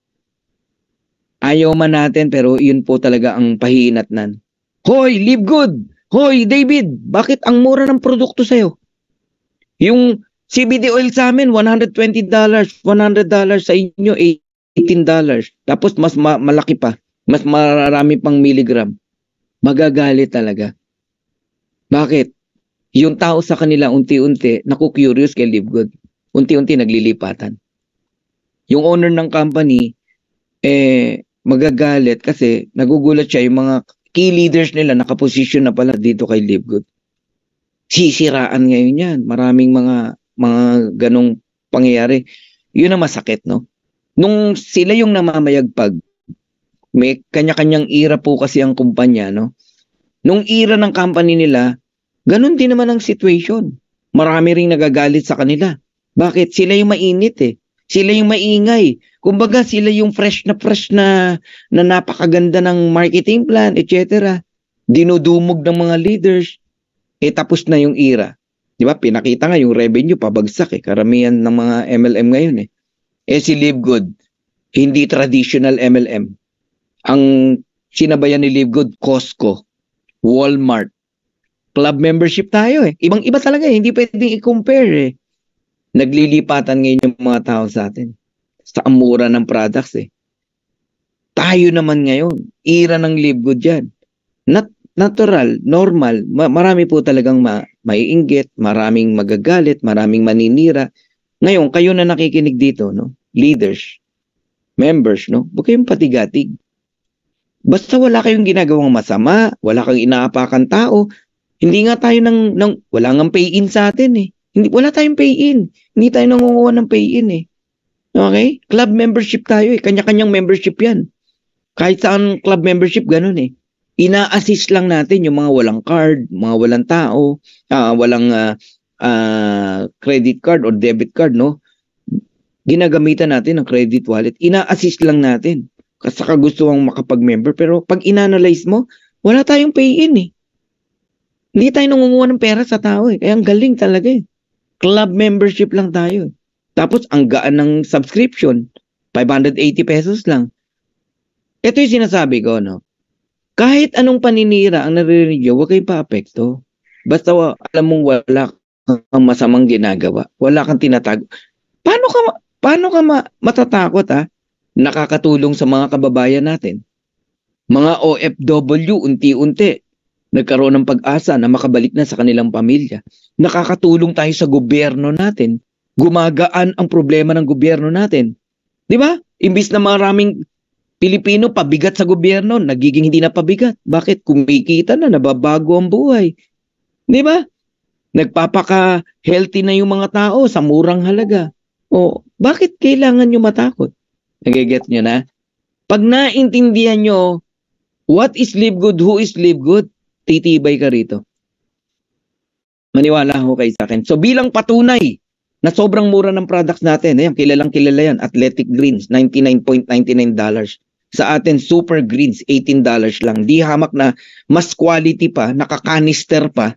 Ayaw man natin, pero yun po talaga ang pahihinatnan. Hoy, Livegood! Hoy, David! Bakit ang mura ng produkto sa'yo? Yung CBD oil sa amin, $120. $100 sa inyo, $18. Tapos mas malaki pa. Mas marami pang milligram. Magagalit talaga. Bakit? Yung tao sa kanila unti-unti naku-curious kay Livegood. Unti-unti naglilipatan. Yung owner ng company magagalit kasi nagugulat siya yung mga key leaders nila nakaposisyon na pala dito kay Livegood. Sisiraan ngayon yan. Maraming mga ganong pangyayari. Yun ang masakit, no? Nung sila yung namamayagpag, may kanya-kanyang era po kasi ang kumpanya, no? Nung era ng company nila, ganun din naman ang situation. Marami ring nagagalit sa kanila. Bakit? Sila yung mainit eh. Sila yung maingay. Kumbaga sila yung fresh na napakaganda ng marketing plan, etc. Dinudumog ng mga leaders. Tapos na yung era. Di ba? Pinakita nga yung revenue pabagsak eh. Karamihan ng mga MLM ngayon eh. Si Livegood, hindi traditional MLM. Ang sinabayan ni Livegood, Costco, Walmart, club membership tayo eh. Ibang-iba talaga eh. Hindi pwedeng i-compare eh. Naglilipatan ngayon yung mga tao sa atin. Sa mura ng products eh. Tayo naman ngayon, era ng Livegood yan. Natural, normal, marami po talagang maiinggit, maraming magagalit, maraming maninira. Ngayon, kayo na nakikinig dito, no? Leaders, members, no? Huwag kayong patigatig. Basta wala kayong ginagawang masama, wala kang inaapakan tao, hindi nga tayo wala nga pay-in sa atin eh. Wala tayong pay-in. Hindi tayo nangunguha ng pay-in eh. Okay? Club membership tayo eh. Kanya-kanyang membership yan. Kahit saan club membership, ganun eh. Ina-assist lang natin yung mga walang card, mga walang tao, walang credit card or debit card, no? Ginagamitan natin ng credit wallet. Ina-assist lang natin. Kasi kagustuhan makapag-member. Pero pag in-analyze mo, wala tayong pay-in eh. Hindi tayo nangunguha ng pera sa tao eh. Kaya ang galing talaga eh. Club membership lang tayo. Tapos ang gaan ng subscription, 580 pesos lang. Ito yung sinasabi ko, no? Kahit anong paninira ang naririnig nyo, huwag kayong pa-apekto. Basta alam mong wala kang masamang ginagawa. Wala kang tinatago. Paano ka matatakot ha? Nakakatulong sa mga kababayan natin. Mga OFW, unti-unti, nagkaroon ng pag-asa na makabalik na sa kanilang pamilya. Nakakatulong tayo sa gobyerno natin. Gumagaan ang problema ng gobyerno natin. Di ba? Imbis na maraming Pilipino pabigat sa gobyerno, nagiging hindi na pabigat. Bakit? Kumikita na, nababago ang buhay. Di ba? Nagpapaka-healthy na yung mga tao sa murang halaga. O, bakit kailangan nyo matakot? Nagigets nyo na? Pag naintindihan nyo, what is Livegood, who is Livegood, titibay ka rito. Maniwala ho kayo sa akin. So bilang patunay na sobrang mura ng products natin, ayan, kilalang kilala yan, Athletic Greens, $99.99. Sa atin, Super Greens, $18 lang. Di hamak na mas quality pa, nakakanister pa,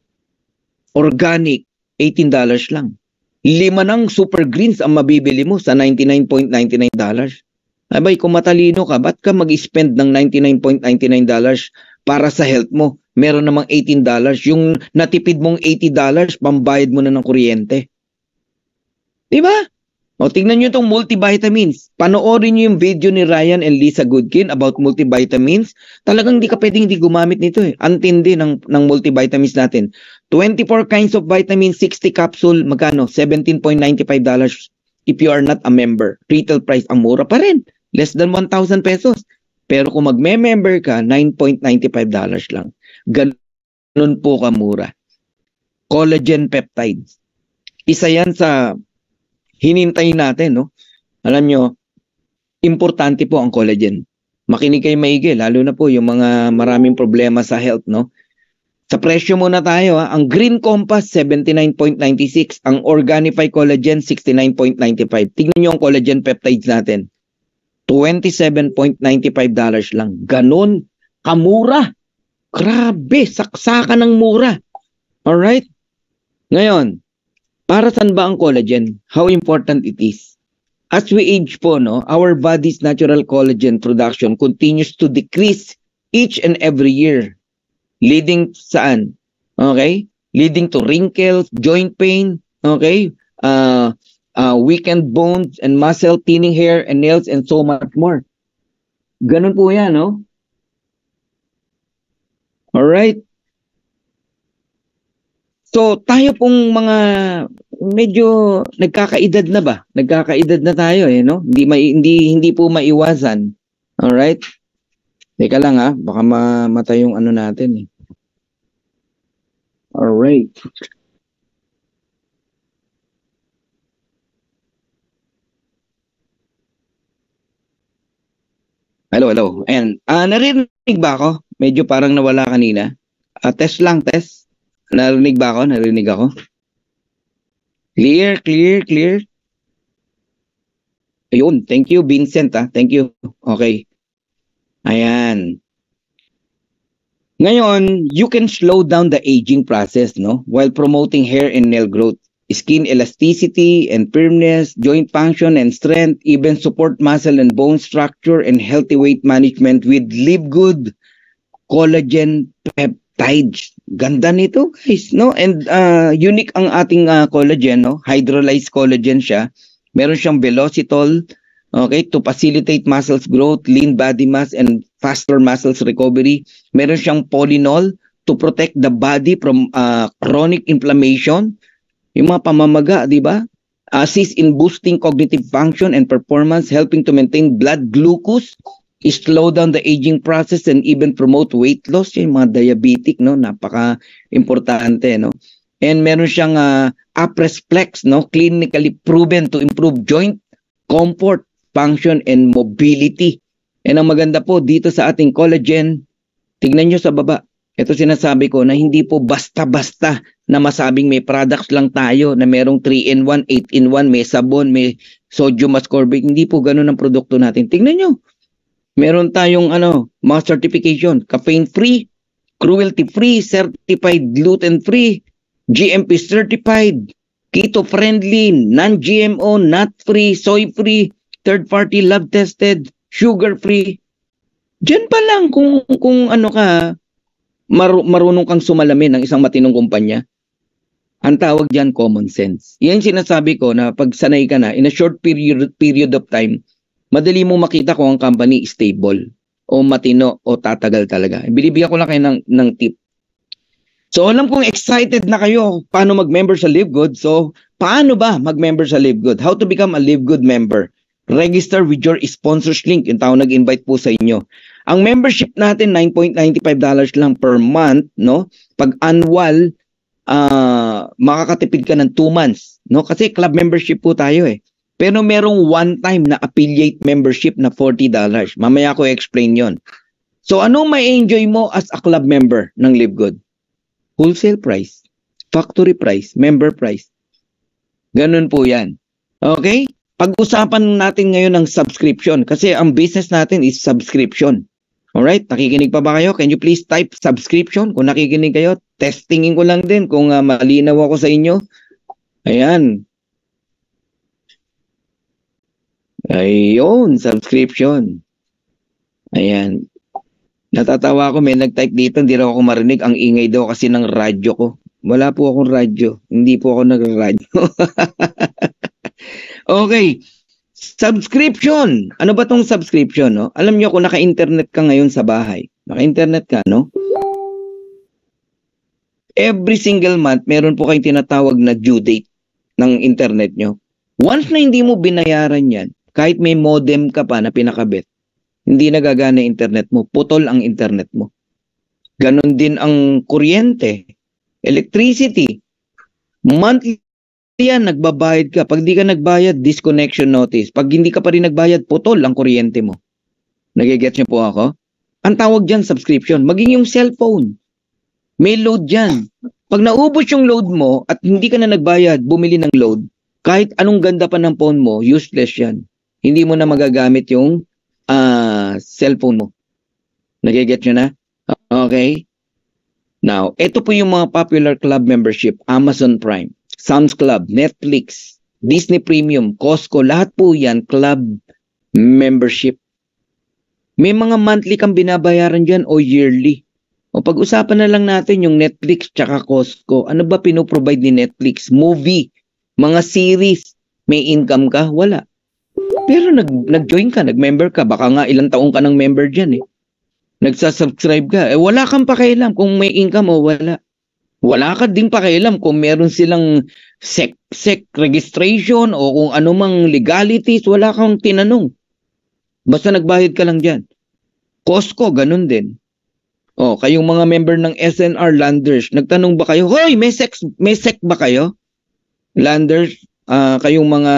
organic, $18 lang. 5 ng Super Greens ang mabibili mo sa $99.99. Abay, kung matalino ka, ba't ka mag-spend ng $99.99 para sa health mo? Meron namang $18. Yung natipid mong $80, pambayad mo na ng kuryente. Diba? O, tingnan nyo itong multivitamins. Panoorin nyo yung video ni Ryan and Lisa Goodkin about multivitamins. Talagang hindi ka pwedeng hindi gumamit nito eh. Antindi ng multivitamins natin. 24 kinds of vitamins, 60 capsule, magkano? $17.95 if you are not a member. Retail price, ang mura pa rin. Less than 1,000 pesos. Pero kung magme-member ka, $9.95 lang. Ganun po kamura. Collagen peptides. Isa yan sa hinintay natin, no? Alam nyo, importante po ang collagen. Makinig kayo maigi, lalo na po yung mga maraming problema sa health, no? Sa presyo muna tayo, ha? Ang Green Compass, 79.96. Ang Organifi Collagen, 69.95. Tingnan nyo ang collagen peptides natin. $27.95 lang. Ganon kamura. Grabe, saksakan ng mura. Alright? Ngayon, para saan ba ang collagen? How important it is? As we age po, no, our body's natural collagen production continues to decrease each and every year. Leading saan? Okay? Leading to wrinkles, joint pain, okay? Weakened bones and muscle, thinning hair and nails, and so much more. Ganun po yan, no? Alright? So, tayo pong mga medyo nagkakaedad na ba? Nagkakaedad na tayo eh, no? Hindi po maiwasan. All right? Teka lang ha, baka mamatay yung ano natin eh. All right. Hello. And narinig ba ako? Medyo parang nawala kanina. Test lang, test. Narinig ba ako? Narinig ako? Clear. Ayun, thank you Vincent ah. Thank you. Okay. Ayan. Ngayon, you can slow down the aging process, no? While promoting hair and nail growth, skin elasticity and firmness, joint function and strength, even support muscle and bone structure and healthy weight management with Live Good Collagen Peptides. Ganda nito guys, no? And unique ang ating collagen, no? Hydrolyzed collagen siya. Meron siyang velocitol, okay, to facilitate muscles growth, lean body mass, and faster muscles recovery. Meron siyang polynol to protect the body from chronic inflammation. Yung mga pamamaga, di ba? Assist in boosting cognitive function and performance, helping to maintain blood glucose, slow down the aging process, and even promote weight loss. Yung mga diabetic, no? Napaka-importante, no? And meron siyang Apresflex, no? Clinically proven to improve joint comfort, function, and mobility. And ang maganda po dito sa ating collagen, tignan nyo sa baba. Ito sinasabi ko na hindi po basta-basta na masabing may products lang tayo na merong 3-in-1, 8-in-1, may sabon, may sodium ascorbate. Hindi po ganun ang produkto natin. Tignan nyo. Meron tayong mga certification, caffeine-free, cruelty-free, certified gluten-free, GMP certified, keto-friendly, non-GMO, nut-free, soy-free, third-party lab-tested, sugar-free. Diyan pa lang kung ano ka, marunong kang sumalamin ng isang matinong kumpanya. Ang tawag diyan common sense. Yan sinasabi ko na pag sanay ka na, in a short period of time, madali mo makita kung ang company is stable o matino o tatagal talaga. Binibigyan ko lang kayo ng tip. So alam kong excited na kayo paano mag-member sa Live Good. So paano ba mag-member sa Live Good? How to become a Live Good member? Register with your sponsors link. Yung tao nag-invite po sa inyo. Ang membership natin, $9.95 lang per month, no? Pag annual, makakatipid ka ng 2 months, no? Kasi club membership po tayo eh. Pero merong one-time na affiliate membership na $40. Mamaya ko explain yon. So anong ma-enjoy mo as a club member ng Live Good? Wholesale price, factory price, member price. Ganun po yan. Okay? Pag-usapan natin ngayon ng subscription kasi ang business natin is subscription. Alright? Nakikinig pa ba kayo? Can you please type subscription? Kung nakikinig kayo, testingin ko lang din kung malinaw ako sa inyo. Ayan. Ayun, subscription. Ayan. Natatawa ako, may nag-type dito, hindi raw ako marinig. Ang ingay daw kasi ng radyo ko. Wala po akong radyo. Hindi po ako nag-radyo. Okay. Subscription. Ano ba tong subscription, no? Alam nyo kung naka-internet ka ngayon sa bahay. Naka-internet ka, no? Every single month, meron po kayong tinatawag na due date ng internet nyo. Once na hindi mo binayaran yan, kahit may modem ka pa na pinakabit, hindi nagagana internet mo. Putol ang internet mo. Ganon din ang kuryente, electricity, monthly yan, nagbabayad ka. Pag di ka nagbayad, disconnection notice. Pag hindi ka pa rin nagbayad, putol ang kuryente mo. Nagigets niyo po ako? Ang tawag dyan, subscription. Maging yung cellphone. May load dyan. Pag naubos yung load mo at hindi ka na nagbayad, bumili ng load, kahit anong ganda pa ng phone mo, useless yan. Hindi mo na magagamit yung cellphone mo. Nagigets niyo na? Okay? Now, ito po yung mga popular club membership. Amazon Prime, Sam's Club, Netflix, Disney Premium, Costco, lahat po yan club membership. May mga monthly kang binabayaran dyan o yearly. O pag-usapan na lang natin yung Netflix tsaka Costco. Ano ba pinoprovide ni Netflix? Movie, mga series. May income ka? Wala. Pero nag-join ka, nag-member ka. Baka nga ilang taong ka ng member dyan eh. Nagsasubscribe ka. Wala kang pakialam kung may income o wala. Wala ka din pakialam kung meron silang SEC registration o kung anumang legalities, wala kang tinanong. Basta nagbayad ka lang dyan. Costco, ganun din. O, kayong mga member ng SNR Landers, nagtanong ba kayo, hoy, may SEC ba kayo? Landers, kayong mga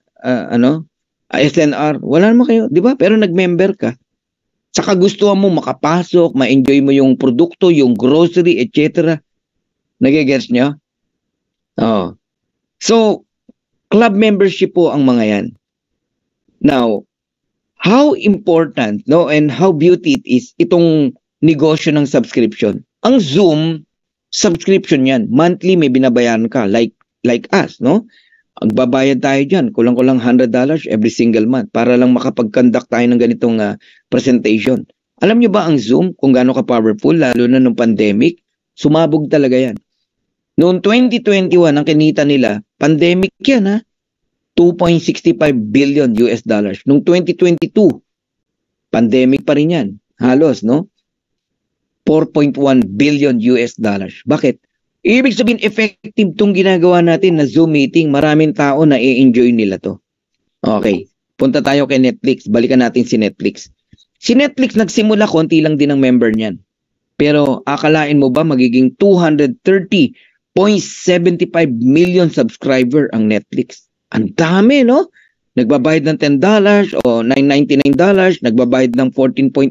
SNR, wala naman kayo, di ba? Pero nag-member ka. Saka gusto mo makapasok, ma-enjoy mo yung produkto, yung grocery, etc. Nagigets nyo? Oh. So, club membership po ang mga yan. Now, how important, no, and how beauty it is, itong negosyo ng subscription. Ang Zoom, subscription yan. Monthly may binabayaran ka, like us, no? Ang babayad tayo dyan, kulang-kulang $100 every single month para lang makapag-conduct tayo ng ganitong presentation. Alam nyo ba ang Zoom, kung gaano ka-powerful, lalo na nung pandemic, sumabog talaga yan. Noong 2021, ang kinita nila, pandemic yan ha, $2.65 billion. Noong 2022, pandemic pa rin yan. Halos, no? $4.1 billion. Bakit? Ibig sabihin, effective tong ginagawa natin na Zoom meeting. Maraming tao na i-enjoy nila to. Okay. Punta tayo kay Netflix. Balikan natin si Netflix. Si Netflix nagsimula, konti lang din ang member niyan. Pero akalain mo ba magiging 230.75 million subscriber ang Netflix? Ang dami, no? Nagbabayad ng $10 o $9.99, nagbabayad ng $14.99.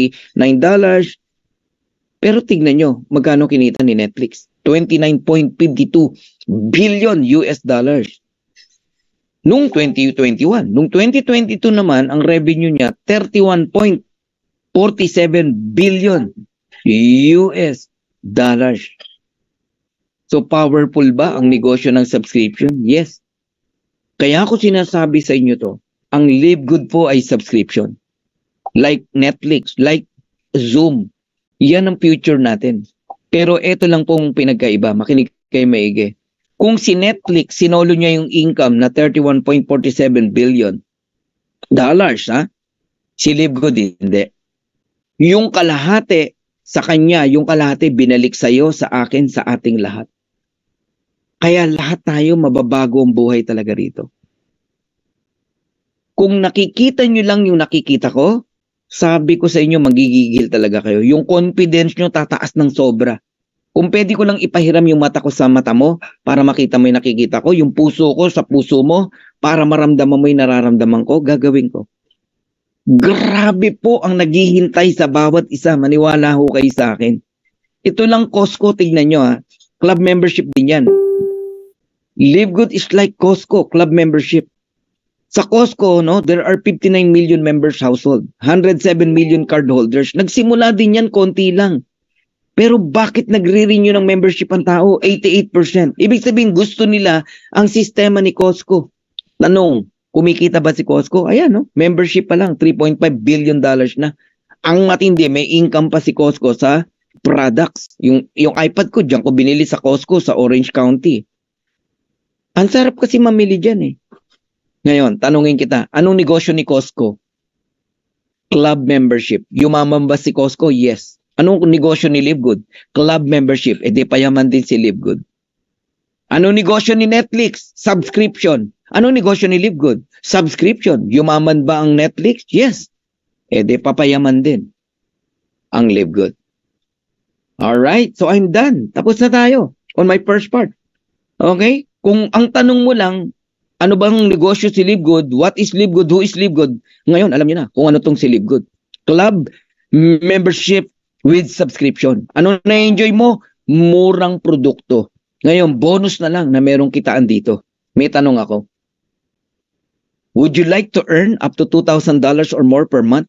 Pero tignan nyo, magkano kinita ni Netflix? $29.52 billion. Noong 2021. Noong 2022 naman, ang revenue niya, $31.47 billion. So powerful ba ang negosyo ng subscription? Yes. Kaya ako sinasabi sa inyo to, ang Live Good po ay subscription. Like Netflix, like Zoom. Yan ang future natin. Pero ito lang pong pinagkaiba. Makinig kayo maigi. Kung si Netflix, sinolo niya yung income na $31.47 billion, ha? Si Live Good, hindi. Yung kalahati sa kanya, yung kalahati binalik sa'yo, sa akin, sa ating lahat. Kaya lahat tayo mababago ang buhay talaga rito. Kung nakikita nyo lang yung nakikita ko, sabi ko sa inyo, magigigil talaga kayo. Yung confidence nyo tataas ng sobra. Kung pwede ko lang ipahiram yung mata ko sa mata mo para makita mo yung nakikita ko, yung puso ko sa puso mo para maramdaman mo yung nararamdaman ko, gagawin ko. Grabe po ang naghihintay sa bawat isa. Maniwala ho kayo sa akin. Ito lang Costco, tignan nyo ha. Club membership din yan. Live Good is like Costco, club membership. Sa Costco, no, there are 59 million members household, 107 million cardholders. Nagsimula din yan, konti lang. Pero bakit nagre-renew ng membership ang tao? 88%. Ibig sabihin, gusto nila ang sistema ni Costco. Tanong, kumikita ba si Costco? Ayan, no? Membership pa lang, $3.5 billion na. Ang matindi, may income pa si Costco sa products. Yung iPad ko, diyan ko binili sa Costco sa Orange County. Ang sarap kasi mamili dyan eh. Ngayon, tanungin kita, anong negosyo ni Costco? Club membership. Yumaman ba si Costco? Yes. Anong negosyo ni Livegood? Club membership. E di payaman din si Livegood. Anong negosyo ni Netflix? Subscription. Anong negosyo ni Livegood? Subscription. Yumaman ba ang Netflix? Yes. E di papayaman din ang Livegood. Alright, so I'm done. Tapos na tayo on my first part. Okay? Kung ang tanong mo lang, ano bang negosyo si Livegood? What is Livegood? Who is Livegood? Ngayon, alam niyo na kung ano tong si Livegood. Club membership with subscription. Ano na-enjoy mo? Murang produkto. Ngayon, bonus na lang na merong kitaan dito. May tanong ako. Would you like to earn up to $2,000 or more per month?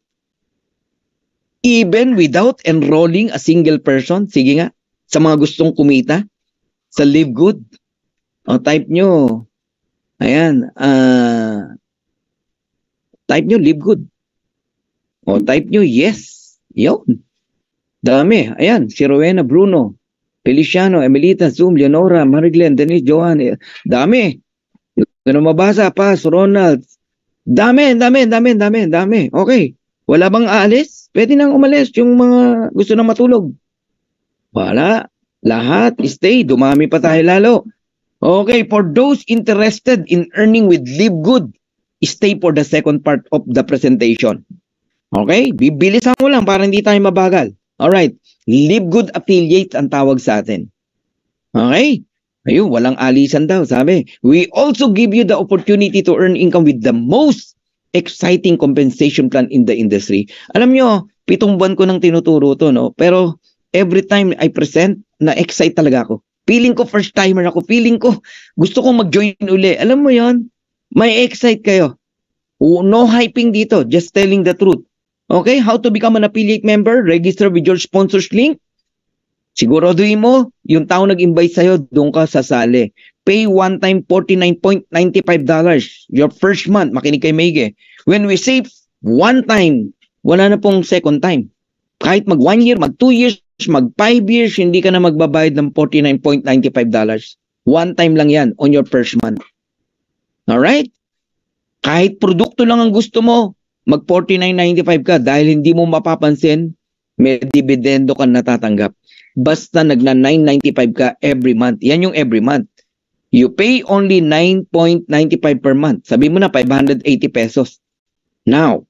Even without enrolling a single person? Sige nga, sa mga gustong kumita sa Livegood. O type nyo. Ayan. Type nyo Livegood. O type nyo yes. Yun. Dami. Ayan. Si Rowena, Bruno, Feliciano, Emelita, Zoom, Leonora, Mariglen, Denise, Johan. Dami. Ano mabasa pa? Ronald. Dami. Okay. Wala bang aalis? Pwede nang umalis yung mga gusto na matulog. Wala. Lahat. Stay. Dumami pa tayo lalo. Okay. For those interested in earning with Livegood, stay for the second part of the presentation. Okay? Bibilisan mo lang para hindi tayo mabagal. Alright. Livegood affiliate ang tawag sa atin. Okay? Ayun, walang alisan daw, sabi. We also give you the opportunity to earn income with the most exciting compensation plan in the industry. Alam nyo, 7 buwan ko nang tinuturo to, no? Pero every time I present, na-excite talaga ako. Feeling ko first timer ako. Feeling ko gusto kong mag-join uli. Alam mo yon, may excite kayo. No hyping dito, just telling the truth. Okay, how to become an affiliate member? Register with your sponsors link. Siguraduhin mo, yung tao nag-invite sa'yo, doon ka sasali. Pay one time $49.95. Your first month, makinig kay Meige. When we say one time, wala na pong second time. Kahit mag 1 year, mag 2 years, mag 5 years, hindi ka na magbabayad ng $49.95. One time lang yan on your first month. Alright? Kahit produkto lang ang gusto mo, mag $49.95 ka dahil hindi mo mapapansin, may dividendo ka natatanggap. Basta nagna $9.95 ka every month. Yan yung every month. You pay only $9.95 per month. Sabi mo na 580 pesos. Now,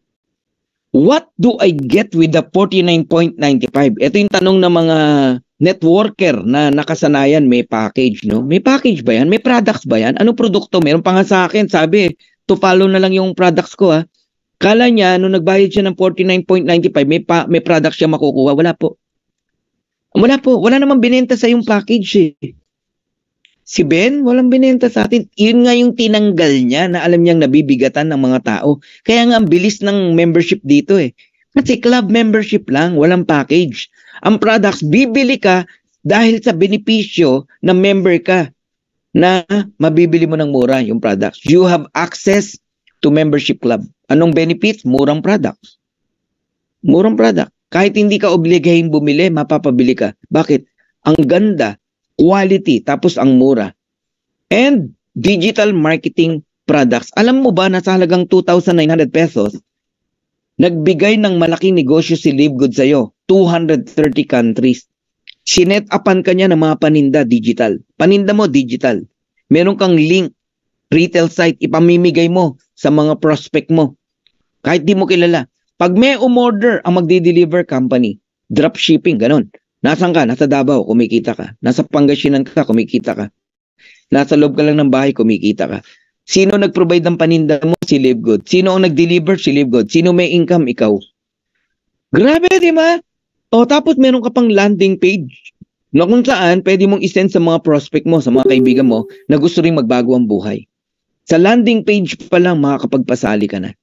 what do I get with the $49.95? Ito yung tanong ng mga networker na nakasanayan, may package, no? May package ba yan? May products ba yan? Anong produkto? Meron pa nga sa akin, sabi, to follow na lang yung products ko, ha? Kala niya, nung nagbayad siya ng $49.95, may products siya makukuha. Wala po. Wala po. Wala namang binenta sa yung package, eh. Si Ben, walang binenta sa atin. Yun nga yung tinanggal niya na alam niyang nabibigatan ng mga tao. Kaya nga ang bilis ng membership dito, eh. Kasi club membership lang, walang package. Ang products, bibili ka dahil sa benepisyo na member ka na mabibili mo ng mura yung products. You have access to membership club. Anong benefits? Murang products. Murang product. Kahit hindi ka obligahin bumili, mapapabili ka. Bakit? Ang ganda, quality, tapos ang mura. And digital marketing products. Alam mo ba na sa halagang 2,900 pesos, nagbigay ng malaking negosyo si Livegood sa'yo. 230 countries. Sinet-upan ka niya ng mga paninda digital. Paninda mo digital. Meron kang link, retail site, ipamimigay mo sa mga prospect mo. Kahit di mo kilala. Pag may umorder ang magdi-deliver company, dropshipping, ganun. Nasaan ka? Nasa Davao, kumikita ka. Nasa Pangasinan ka, kumikita ka. Nasa loob ka lang ng bahay, kumikita ka. Sino nag-provide ng paninda mo? Si Livegood. Sino ang nag-deliver? Si Livegood. Sino may income? Ikaw. Grabe, di ba? O tapos meron ka pang landing page na kung saan pwede mong isend sa mga prospect mo, sa mga kaibigan mo na gusto ring magbago ang buhay. Sa landing page pa lang makakapagpasali ka na.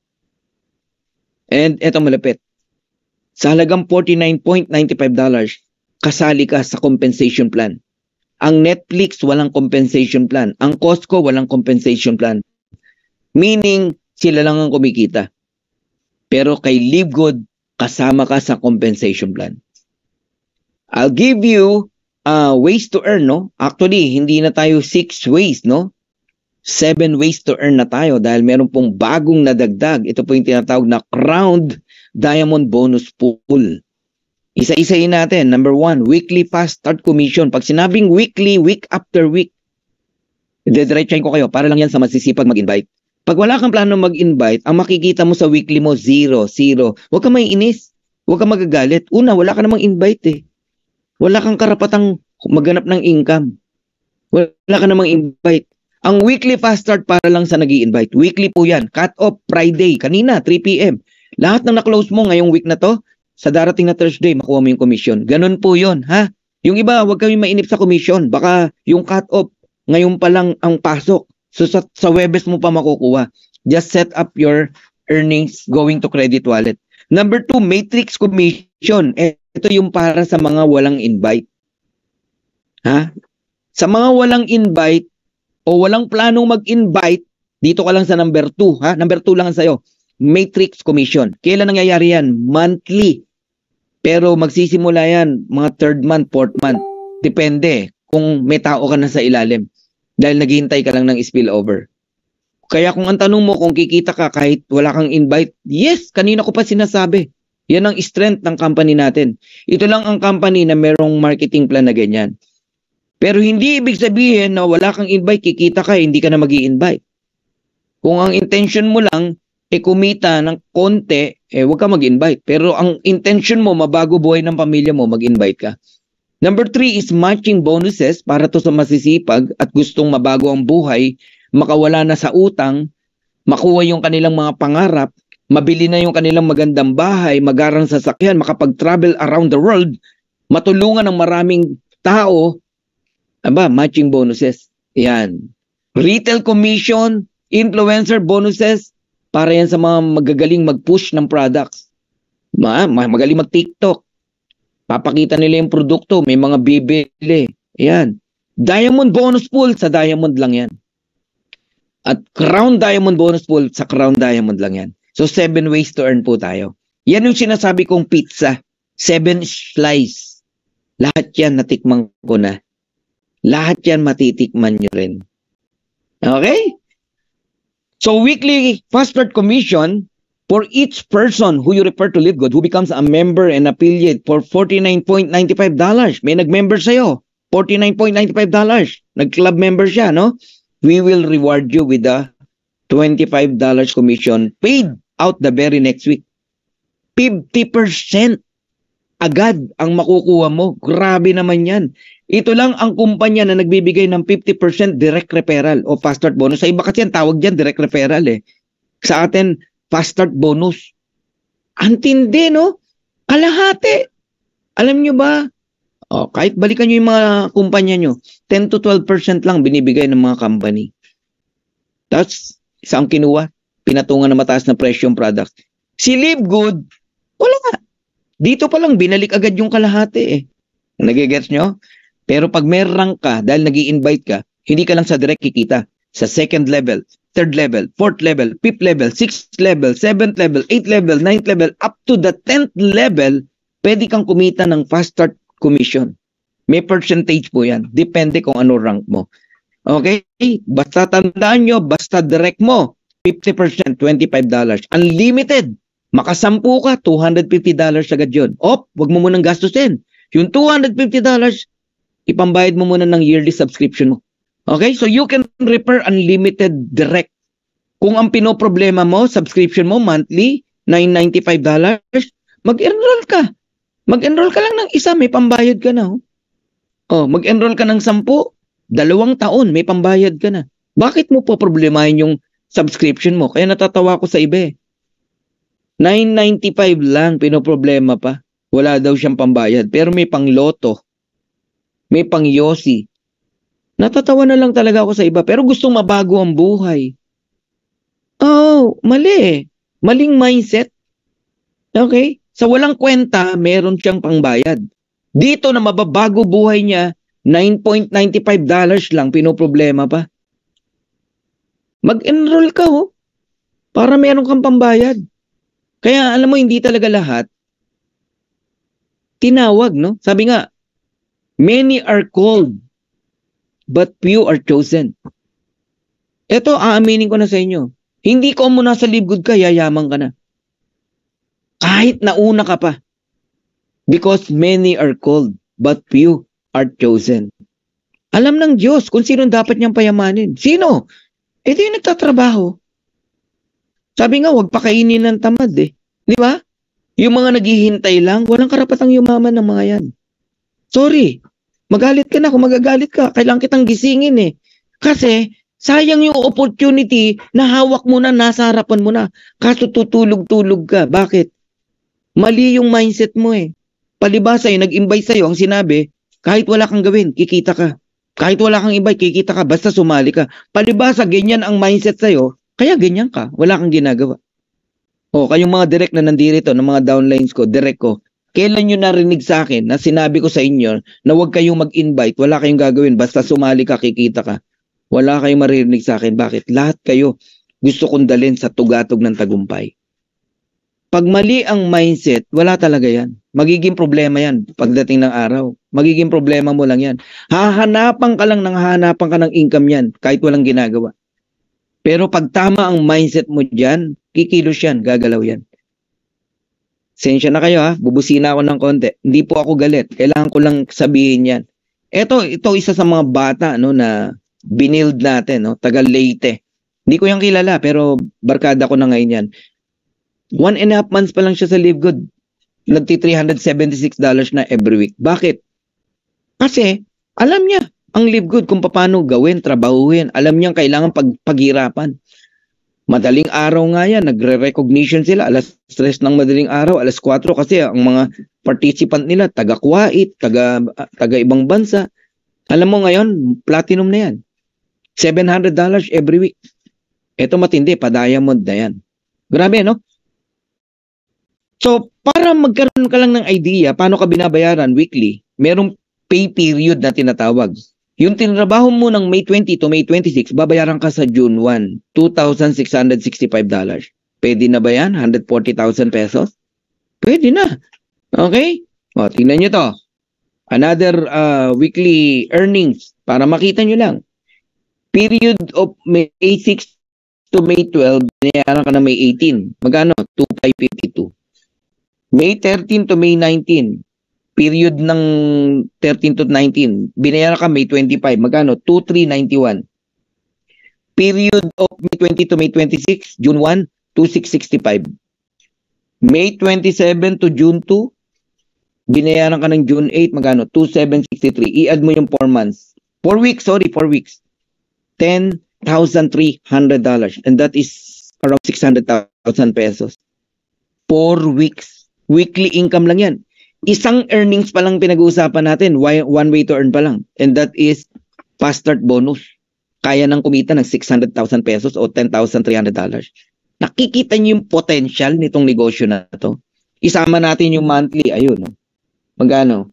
And eto malapit. Sa halagang $49.95, kasali ka sa compensation plan. Ang Netflix walang compensation plan. Ang Costco walang compensation plan. Meaning, sila lang ang kumikita. Pero kay Livegood, kasama ka sa compensation plan. I'll give you ways to earn, no? Actually, hindi na tayo 6 ways, no? 7 ways to earn na tayo dahil meron pong bagong nadagdag. Ito po yung tinatawag na Crowned Diamond Bonus Pool. Isa-isayin natin. Number 1, weekly fast start commission. Pag sinabing weekly, week after week, didiretsahin ko kayo para lang yan sa masisipag mag-invite. Pag wala kang plano mag-invite, ang makikita mo sa weekly mo, 0, 0. Huwag kang maiinis. Huwag kang magagalit. Una, wala ka namang invite eh. Wala kang karapatang maghanap ng income. Wala ka namang invite. Ang weekly fast start para lang sa nag-i-invite. Weekly po yan. Cut off Friday. Kanina, 3 p.m. Lahat ng na-close mo ngayong week na to, sa darating na Thursday, makuha mo yung commission. Ganun po yun, ha? Yung iba, huwag kami mainip sa commission. Baka yung cut off, ngayon pa lang ang pasok. So sa Webes mo pa makukuha. Just set up your earnings going to credit wallet. Number 2, matrix commission. Ito yung para sa mga walang invite. Ha? Sa mga walang invite o walang planong mag-invite, dito ka lang sa number 2. Ha? Number 2 lang sa'yo. Matrix commission. Kailan nangyayari yan? Monthly. Pero magsisimula yan mga 3rd month, 4th month. Depende kung may tao ka na sa ilalim. Dahil naghihintay ka lang ng spillover. Kaya kung ang tanong mo kung kikita ka kahit wala kang invite, yes, kanina ko pa sinasabi. Yan ang strength ng company natin. Ito lang ang company na merong marketing plan na ganyan. Pero hindi ibig sabihin na wala kang invite, kikita ka, hindi ka na mag-i-invite. Kung ang intention mo lang, kumita ng konti, huwag ka mag-invite. Pero ang intention mo, mabago buhay ng pamilya mo, mag-invite ka. Number 3 is matching bonuses para to sa masisipag at gustong mabago ang buhay, makawala na sa utang, makuha yung kanilang mga pangarap, mabili na yung kanilang magandang bahay, magarang sasakyan, makapag-travel around the world, matulungan ng maraming tao, matching bonuses. Yan. Retail commission, influencer bonuses, para yan sa mga magagaling mag-push ng products. Magaling mag-TikTok. Papakita nila yung produkto, may mga bibili. Ayan. Diamond bonus pool, sa diamond lang yan. At crown diamond bonus pool, sa crown diamond lang yan. So 7 ways to earn po tayo. Yan yung sinasabi kong pizza. 7 slice. Lahat yan natikman ko na. Lahat yan matitikman nyo rin. Okay? So weekly fast start commission, for each person who you refer to LiveGood who becomes a member and affiliate for $49.95. May nag-member sa'yo. $49.95. Nag-club member siya, no? We will reward you with a $25 commission paid out the very next week. 50% agad ang makukuha mo. Grabe naman yan. Ito lang ang kumpanya na nagbibigay ng 50% direct referral o fast start bonus. Sa iba kasi yan, tawag dyan direct referral eh. Sa atin, fast start bonus. Antindi, no? Kalahati. Alam nyo ba? Kahit balikan nyo yung mga kumpanya nyo, 10 to 12% lang binibigay ng mga company. That's isang kinuha. Pinatungan na mataas na presyo yung product. Si LiveGood, wala. Dito pa lang, binalik agad yung kalahati eh. Nagigets nyo? Pero pag may rank ka, dahil nag-i-invite ka, hindi ka lang sa direct kikita. Sa 2nd level, 3rd level, 4th level, 5th level, 6th level, 7th level, 8th level, 9th level, up to the 10th level, pwede kang kumita ng fast start commission. May percentage po yan. Depende kung ano rank mo. Okay? Basta tandaan nyo, basta direct mo, 50%, $25. Unlimited. Makasampu ka, $250 agad yun. Wag mo munang gastusin. Yung $250, ipambayad mo muna ng yearly subscription mo. Okay? So you can refer unlimited direct. Kung ang pinoproblema mo, subscription mo monthly, $995, mag-enroll ka. Mag-enroll ka lang ng isa, may pambayad ka na. Mag-enroll ka ng 10, 2 taon, may pambayad ka na. Bakit mo po problemahin yung subscription mo? Kaya natatawa ko sa iba eh. $995 lang, pinoproblema pa. Wala daw siyang pambayad. Pero may pang loto. May pang yosi. Natatawa na lang talaga ako sa iba. Pero gustong mabago ang buhay. Mali. Maling mindset. Okay? Sa walang kwenta, meron siyang pangbayad. Dito na mababago buhay niya, $9.95 lang, pinoproblema pa. Mag-enroll ka para meron kang pambayad. Kaya alam mo, hindi talaga lahat tinawag, no? Sabi nga, many are called, but few are chosen. Ito, aaminin ko na sa inyo. Hindi ko mo nasa Live Good ka, yayaman ka na. Kahit nauna ka pa. Because many are called, but few are chosen. Alam ng Diyos kung sino dapat niyang payamanin. Sino? Ito yung nagtatrabaho. Sabi nga, huwag pakainin ng tamad eh. Di ba? Yung mga naghihintay lang, walang karapatang yumaman ng mga yan. Sorry. Magalit ka na kung magagalit ka. Kailangan kitang gisingin eh. Kasi, sayang yung opportunity na hawak mo na, nasa harapan mo na. Kaso tutulog-tulog ka. Bakit? Mali yung mindset mo eh. Palibasa yung nag-invite sa'yo, ang sinabi, kahit wala kang gawin, kikita ka. Kahit wala kang invite, kikita ka. Basta sumali ka. Palibasa, ganyan ang mindset sa'yo, kaya ganyan ka. Wala kang ginagawa. O, kayong mga direct na nandito, ng mga downlines ko, direct ko, kailan nyo narinig sa akin na sinabi ko sa inyo na huwag kayong mag-invite, wala kayong gagawin, basta sumali ka, kikita ka. Wala kayong maririnig sa akin. Bakit? Lahat kayo gusto kong dalhin sa tugatog ng tagumpay. Pag mali ang mindset, wala talaga yan. Magiging problema yan pagdating ng araw. Magiging problema mo lang yan. Hahanapan ka lang ng income yan kahit walang ginagawa. Pero pag tama ang mindset mo dyan, kikilos yan, gagalaw yan. Sensya na kayo ha, bubusina ako ng konti. Hindi po ako galit, kailangan ko lang sabihin yan. Ito isa sa mga bata no, na binild natin, no, taga Leyte. Hindi ko yung kilala, pero barkada ko na ngayon yan. 1.5 months pa lang siya sa Live Good. Nagti $376 na every week. Bakit? Kasi, alam niya ang Live Good kung paano gawin, trabahuhin. Alam niya kailangan paghirapan. Madaling araw nga yan, nagre-recognition sila. Alas 3 ng madaling araw, alas 4 kasi ang mga participant nila, taga Kuwait, taga ibang bansa. Alam mo ngayon, platinum na yan. $700 every week. Ito matindi, pa-diamond na yan. Grabe, no? So, para magkaroon ka lang ng idea paano ka binabayaran weekly, merong pay period na tinatawag. Yung tinrabaho mo ng May 20 to May 26, babayaran ka sa June 1, $2,665. Pwede na ba yan? 140,000 pesos? Pwede na. Okay? O, tingnan nyo to. Another weekly earnings para makita nyo lang. Period of May 6 to May 12, binayaran ka na May 18. Magkano? 2,552. May 13 to May 19, period ng 13 to 19, binayaran ka May 25, magkano? 2,391. Period of May 20 to May 26, June 1, 2,665. May 27 to June 2, binayaran ka ng June 8, magkano? 2,763. I-add mo yung 4 months. 4 weeks, sorry, 4 weeks. $10,300. And that is around 600,000 pesos. 4 weeks. Weekly income lang yan. Isang earnings pa lang pinag-uusapan natin. One way to earn pa lang. And that is fast start bonus. Kaya nang kumita ng 600,000 pesos o $10,300. Nakikita niyo yung potential nitong negosyo na to. Isama natin yung monthly. Ayun. No? Magkano?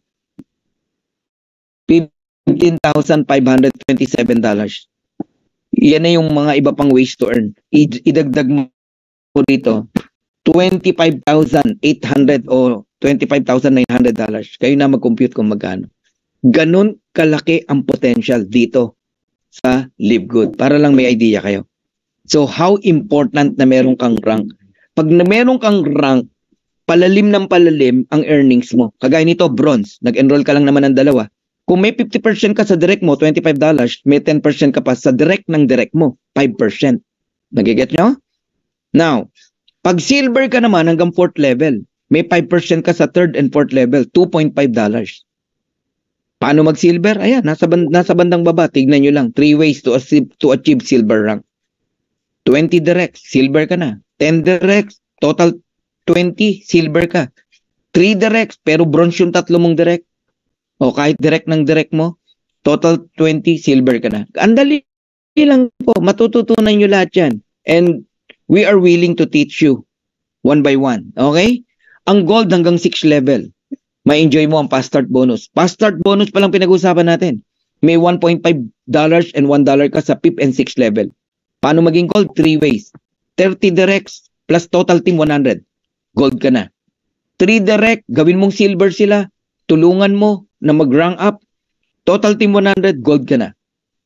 $15,527. Yan na yung mga iba pang ways to earn. Idagdag mo dito. $25,800 o $25,900. Kayo na mag-compute kung magkano. Ganun kalaki ang potential dito sa Live Good. Para lang may idea kayo. So, how important na meron kang rank? Pag na meron kang rank, palalim ng palalim ang earnings mo. Kagaya nito, bronze. Nag-enroll ka lang naman ng 2. Kung may 50% ka sa direct mo, $25, may 10% ka pa sa direct ng direct mo, 5%. Nagiget nyo? Now, pag silver ka naman hanggang 4th level, may 5% ka sa 3rd and 4th level, $2.5. Paano mag-silver? Ayan, nasa bandang baba. Tignan nyo lang. 3 ways to achieve silver rank. 20 direct, silver ka na. 10 direct, total 20, silver ka. 3 direct, pero bronze yung 3 mong direct. O kahit direct ng direct mo, total 20, silver ka na. Andali lang po, matututunan nyo lahat yan. And we are willing to teach you one by one. Okay? Ang gold hanggang 6 level. Ma-enjoy mo ang fast start bonus. Fast start bonus pa lang pinag-usapan natin. May $1.5 and $1 ka sa 5th and 6th level. Paano maging gold? 3 ways. 30 directs plus total team 100. Gold ka na. 3 direct, gawin mong silver sila. Tulungan mo na mag-rank up. Total team 100, gold ka na.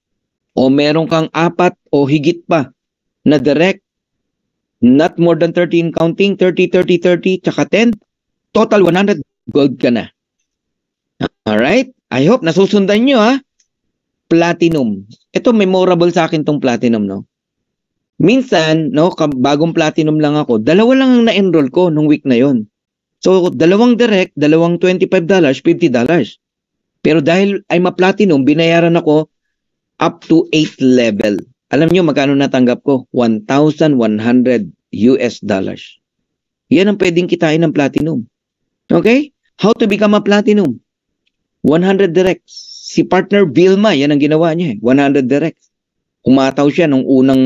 o meron kang 4 o higit pa na direct, not more than 13 counting, 30, 30, 30, tsaka 10, total 100, gold ka na. Alright? I hope nasusundan nyo ha. Platinum. Ito memorable sa akin tong platinum, no? Minsan, no, bagong platinum lang ako, 2 lang ang na-enroll ko nung week na yon. So, 2 direct, 2 $25, $50. Pero dahil I'm a platinum, binayaran ako up to 8 level. Alam nyo magkano natanggap ko? $1,100. Yan ang pwedeng kitain ng platinum. Okay? How to become a platinum? 100 directs. Si partner Vilma, yan ang ginawa niya, 100 directs. Umataw siya nung unang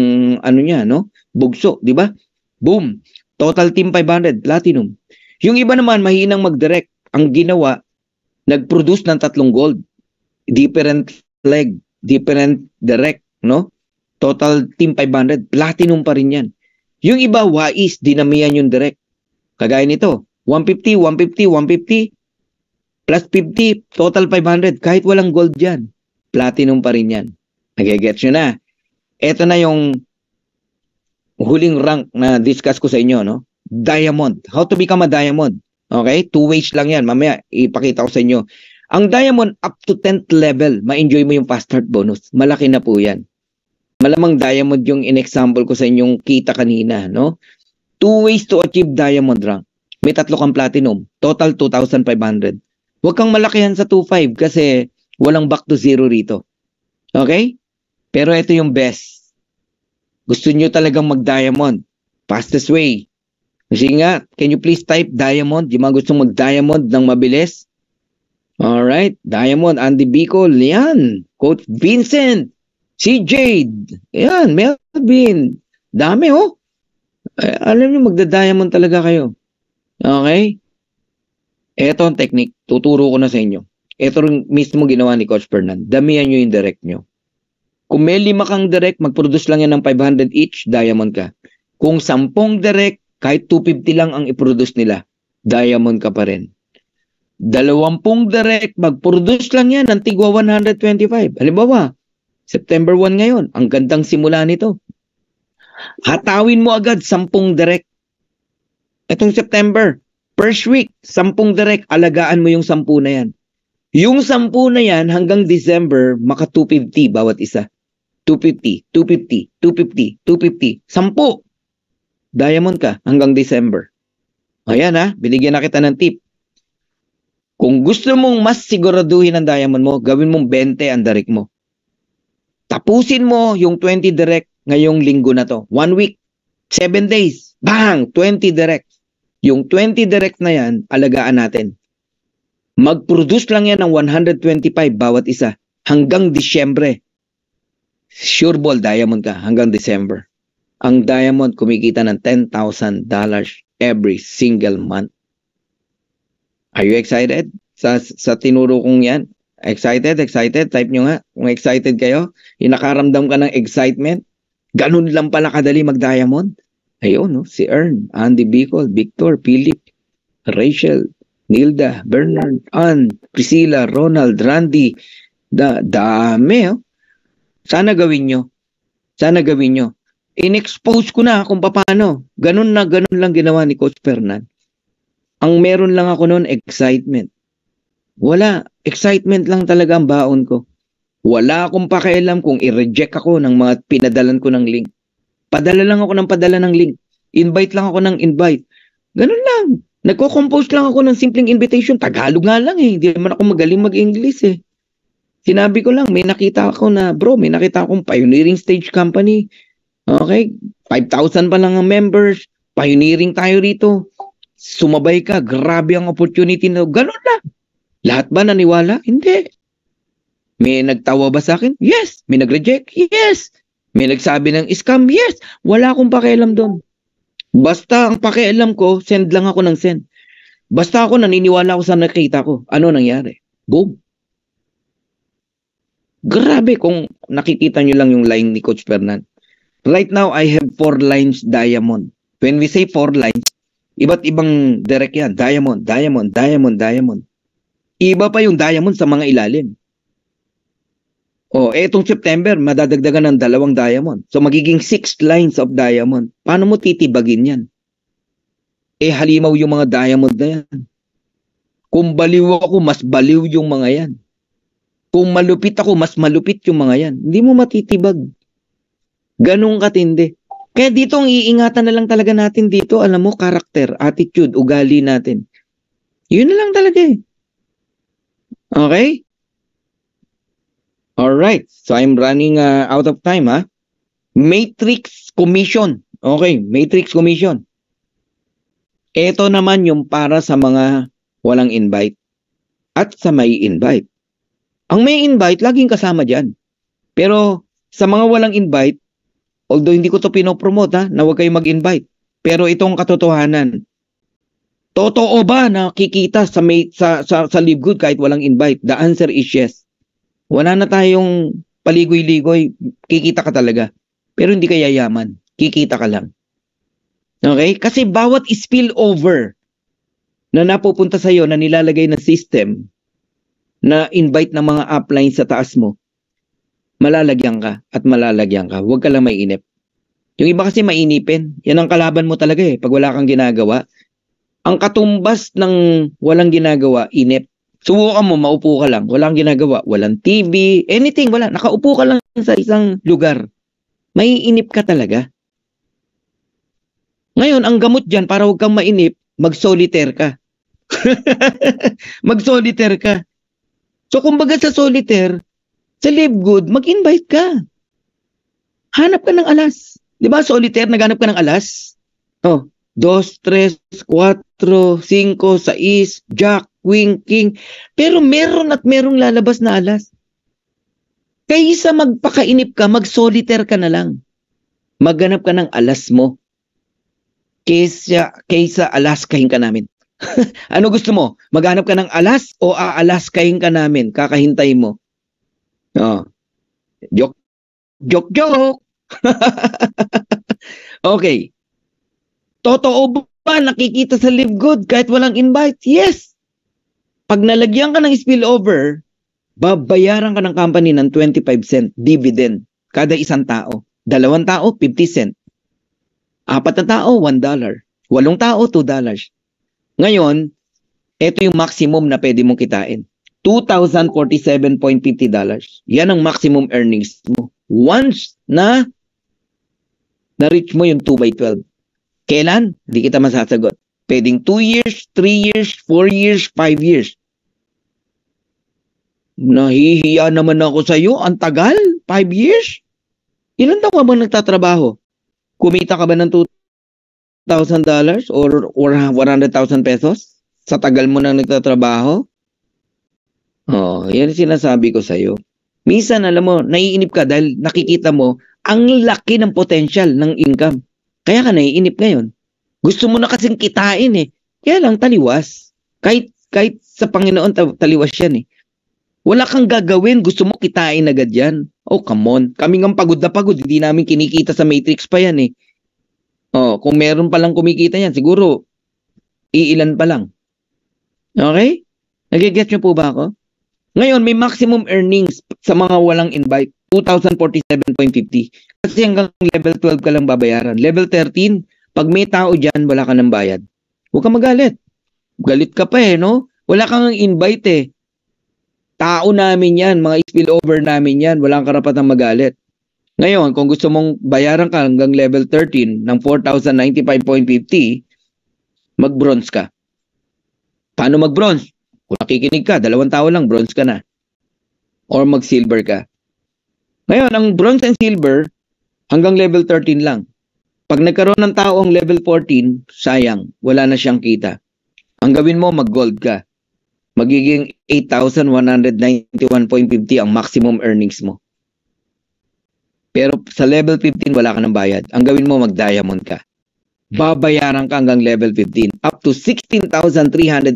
bugso, di ba? Boom. Total team 500, platinum. Yung iba naman mahinang mag-direct, ang ginawa, nag-produce ng 3 gold. Different leg, different direct, no? Total team 500, platinum pa rin yan. Yung iba, wais, dinamihan yung direct. Kagaya nito, 150, 150, 150, plus 50, total 500. Kahit walang gold dyan, platinum pa rin yan. Nagigets nyo na. Ito na yung huling rank na discuss ko sa inyo, no? Diamond. How to become a diamond. Okay? 2 ways lang yan. Mamaya, ipakita ko sa inyo. Ang diamond, up to 10th level, ma-enjoy mo yung fast start bonus. Malaki na po yan. Malamang diamond yung in-example ko sa inyong kita kanina, no? 2 ways to achieve diamond rank. May 3 kang platinum. Total 2,500. Huwag kang malakihan sa 2.5 kasi walang back to zero rito. Okay? Pero ito yung best. Gusto nyo talagang mag-diamond. Fastest way. Kasi nga, can you please type diamond? Yung mga gustong mag-diamond ng mabilis? Alright. Diamond, Andy Bicol. Yan. Coach Vincent. Si Jade. Yan. Melvin. Dami oh. Alam nyo, magda-diamond talaga kayo. Okay? Ito ang technique. Tuturo ko na sa inyo. Ito rin mismo ginawa ni Coach Fernan. Damihan nyo yung direct nyo. Kung may 5 kang direct, mag-produce lang yan ng 500 each, diamond ka. Kung 10 direct, kahit 250 lang ang i-produce nila, diamond ka pa rin. 20 direct, mag-produce lang yan ng tigwa 125. Halimbawa, September 1 ngayon, ang gandang simula nito. Hatawin mo agad 10 direct. Itong September, first week, 10 direct, alagaan mo yung 10 na yan. Yung 10 na yan, hanggang December, maka 250 bawat isa. 250, 250, 250, 250, 10. Diamond ka hanggang December. Ayan ha, binigyan na kita ng tip. Kung gusto mong mas siguraduhin ang diamond mo, gawin mong 20 ang direct mo. Tapusin mo yung 20 direct ngayong linggo na to. 1 week, 7 days, bang, 20 direct. Yung 20 direct na yan, alagaan natin. Mag-produce lang yan ng 125 bawat isa hanggang Disyembre. Sure ball, diamond ka hanggang December. Ang diamond kumikita ng $10,000 every single month. Are you excited sa tinuro kong yan? Excited? Excited? Type nyo nga kung excited kayo. Nakaramdam ka ng excitement. Ganun lang pala kadali mag-diamond. Ayun, no? Si Ern, Andy Bicol, Victor, Philip, Rachel, Nilda, Bernard, Ann, Priscilla, Ronald, Randy. Dami, oh. Sana gawin nyo. Sana gawin nyo. In-expose ko na kung paano. Ganun lang ginawa ni Coach Fernan. Ang meron lang ako noon, excitement. Wala. Excitement lang talaga ang baon ko. Wala akong pakialam kung i-reject ako ng mga pinadalan ko ng link. Padala lang ako ng padala ng link. Invite lang ako ng invite. Ganun lang. Nagko-compose lang ako ng simpleng invitation. Tagalog nga lang eh. Hindi naman ako magaling mag-English eh. Sinabi ko lang, may nakita ako na, bro, may nakita akong pioneering stage company. Okay? 5,000 pa lang ang members. Pioneering tayo rito. Sumabay ka. Grabe ang opportunity na. Ganun lang. Lahat ba naniwala? Hindi. May nagtawa ba sa akin? Yes. May nag-reject? Yes. May nagsabi ng scam? Yes. Wala akong pakialam doon. Basta ang pakialam ko, send lang ako ng send. Basta ako naniniwala ako sa nakita ko. Ano nangyari? Boom. Grabe kung nakikita nyo lang yung line ni Coach Fernan. Right now, I have 4 lines diamond. When we say 4 lines, iba't ibang direct yan. Diamond, diamond, diamond, diamond. Iba pa yung diamond sa mga ilalim. Etong September, madadagdagan ng 2 diamond. So, magiging 6 lines of diamond. Paano mo titibagin yan? Halimaw yung mga diamond na yan. Kung baliw ako, mas baliw yung mga yan. Kung malupit ako, mas malupit yung mga yan. Hindi mo matitibag. Ganong katindi. Kaya dito, ang iingatan na lang talaga natin dito, alam mo, karakter, attitude, ugali natin. Yun na lang talaga eh. Okay? Alright. So, I'm running out of time, ha? Matrix Commission. Okay, Matrix Commission. Ito naman yung para sa mga walang invite at sa may invite. Ang may invite, laging kasama dyan. Pero sa mga walang invite, although hindi ko to pinopromote ha, na huwag kayong mag-invite. Pero itong katotohanan, totoo ba na kikita sa Live Good kahit walang invite? The answer is yes. Wala na tayong paligoy-ligoy, kikita ka talaga. Pero hindi ka yayaman, kikita ka lang. Okay? Kasi bawat spillover na napupunta sa'yo na nilalagay na system na invite ng mga upline sa taas mo, malalagyan ka at malalagyan ka. Huwag ka lang mainip. Yung iba kasi mainipin. Yan ang kalaban mo talaga eh pag wala kang ginagawa. Ang katumbas ng walang ginagawa, inip. Subukan mo, maupo ka lang. Walang ginagawa. Walang TV, anything. Wala. Nakaupo ka lang sa isang lugar. Maiinip ka talaga. Ngayon, ang gamot dyan, para huwag kang mainip, mag-solitaire ka. Mag-solitaire ka. So, kumbaga sa solitaire, sa Live Good, mag-invite ka. Hanap ka ng alas. Di ba, solitaire, naghanap ka ng alas? 2, 3, 4, 5, 6, jack, queen, king. Pero meron at merong lalabas na alas. Kaysa magpakainip ka, mag-solitaire ka na lang. Maghanap ka ng alas mo. Kaysa alaskahin ka namin. Ano gusto mo? Maghanap ka ng alas o aalaskahin ka namin? Kakahintay mo. Joke. Okay. Totoo ba nakikita sa Live Good kahit walang invite? Yes. Pag nalagyan ka ng spillover, babayaran ka ng company ng 25 cent dividend kada isang tao. 2 tao, 50 cent. 4 na tao, $1. 8 tao, $2. Ngayon, ito yung maximum na pwede mong kitain. $2,047.50. Yan ang maximum earnings mo. Once na na-reach mo yung 2/12. Kailan? Hindi kita masasagot. Pwedeng 2 years, 3 years, 4 years, 5 years. Nahihiya naman ako sa iyo. Ang tagal? 5 years? Ilan taon ka ba nagtatrabaho? Kumita ka ba ng $2,000 or 100,000 pesos? Sa tagal mo nang nagtatrabaho? Yan sinasabi ko sa iyo. Minsan, alam mo, naiinip ka dahil nakikita mo ang laki ng potential ng income. Kaya ka naiinip ngayon. Gusto mo na kasing kitain eh. Kaya lang taliwas. Kahit sa Panginoon taliwas yan eh. Wala kang gagawin. Gusto mo kitain agad yan. Oh, come on. Kami ng pagod na pagod. Hindi namin kinikita sa Matrix pa yan eh. Kung meron palang kumikita yan, siguro iilan pa lang. Okay? Nagigets nyo po ba ako? Ngayon, may maximum earnings sa mga walang invite. 2,047.50. Kasi hanggang level 12 ka lang babayaran. Level 13, pag may tao dyan, wala ka ng bayad. Huwag ka magalit. Galit ka pa eh, no? Wala kang invite eh. Tao namin yan, mga spillover namin yan. Walang karapatang magalit. Ngayon, kung gusto mong bayaran ka hanggang level 13 ng 4,095.50, mag-bronze ka. Paano mag-bronze? Kung nakikinig ka, 2 tao lang, bronze ka na. Or mag-silver ka. Ngayon, ang bronze and silver, hanggang level 13 lang. Pag nagkaroon ng tao ang level 14, sayang, wala na siyang kita. Ang gawin mo, mag-gold ka. Magiging 8,191.50 ang maximum earnings mo. Pero sa level 15, wala ka ng bayad. Ang gawin mo, mag-diamond ka. Babayaran ka hanggang level 15. Up to $16,383.50.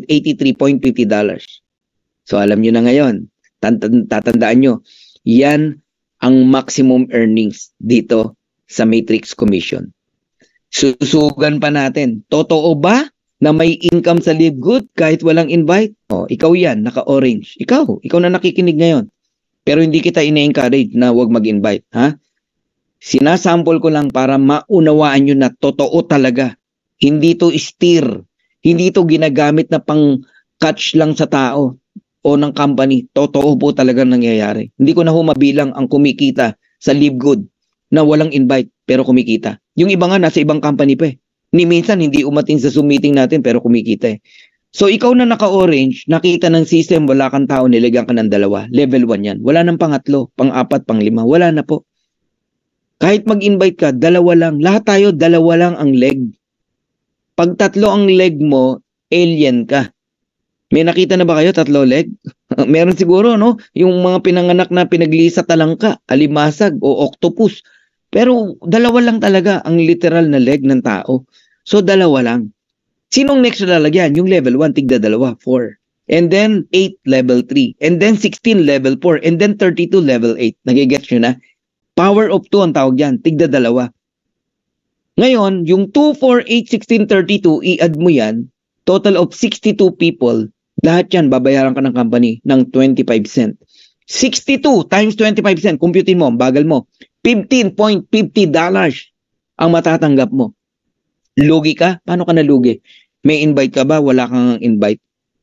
So alam nyo na ngayon. Tatandaan nyo. Yan ang maximum earnings dito sa Matrix Commission. Susugan pa natin. Totoo ba na may income sa Live Good kahit walang invite? Ikaw yan, naka-orange. Ikaw na nakikinig ngayon. Pero hindi kita ine-encourage na huwag mag-invite, ha? Sinasample ko lang para maunawaan nyo na totoo talaga. Hindi to steer. Hindi to ginagamit na pang-catch lang sa tao o ng company. Totoo po talaga nangyayari. Hindi ko na humabilang ang kumikita sa Live Good na walang invite pero kumikita. Yung iba nga nasa ibang company pa eh. Ni minsan hindi umating sa Zoom meeting natin pero kumikita eh. So ikaw na naka-orange, nakita ng system, wala kang tao, nilagyan ka ng 2. Level 1 yan. Wala nang pangatlo, pang-4, pang-5. Wala na po. Kahit mag-invite ka, 2 lang. Lahat tayo, 2 lang ang leg. Pag 3 ang leg mo, alien ka. May nakita na ba kayo 3 leg? Meron siguro, no? Yung mga pinanganak na pinaglisa talangka, alimasag o octopus. Pero 2 lang talaga ang literal na leg ng tao. So 2 lang. Sinong next na lalagyan? Yung level 1, tigda 2, 4. And then 8, level 3. And then 16, level 4. And then 32, level 8. Nagigets nyo na? Power of 2 ang tawag yan, tigda 2. Ngayon, yung 2, 4, 8, 16, 32, i-add mo yan, total of 62 people, lahat yan, babayaran ka ng company ng 25 cent. 62 times 25 cent, computein mo, bagal mo, $15.50 ang matatanggap mo. Lugi ka? Paano ka nalugi? May invite ka ba? Wala kang invite.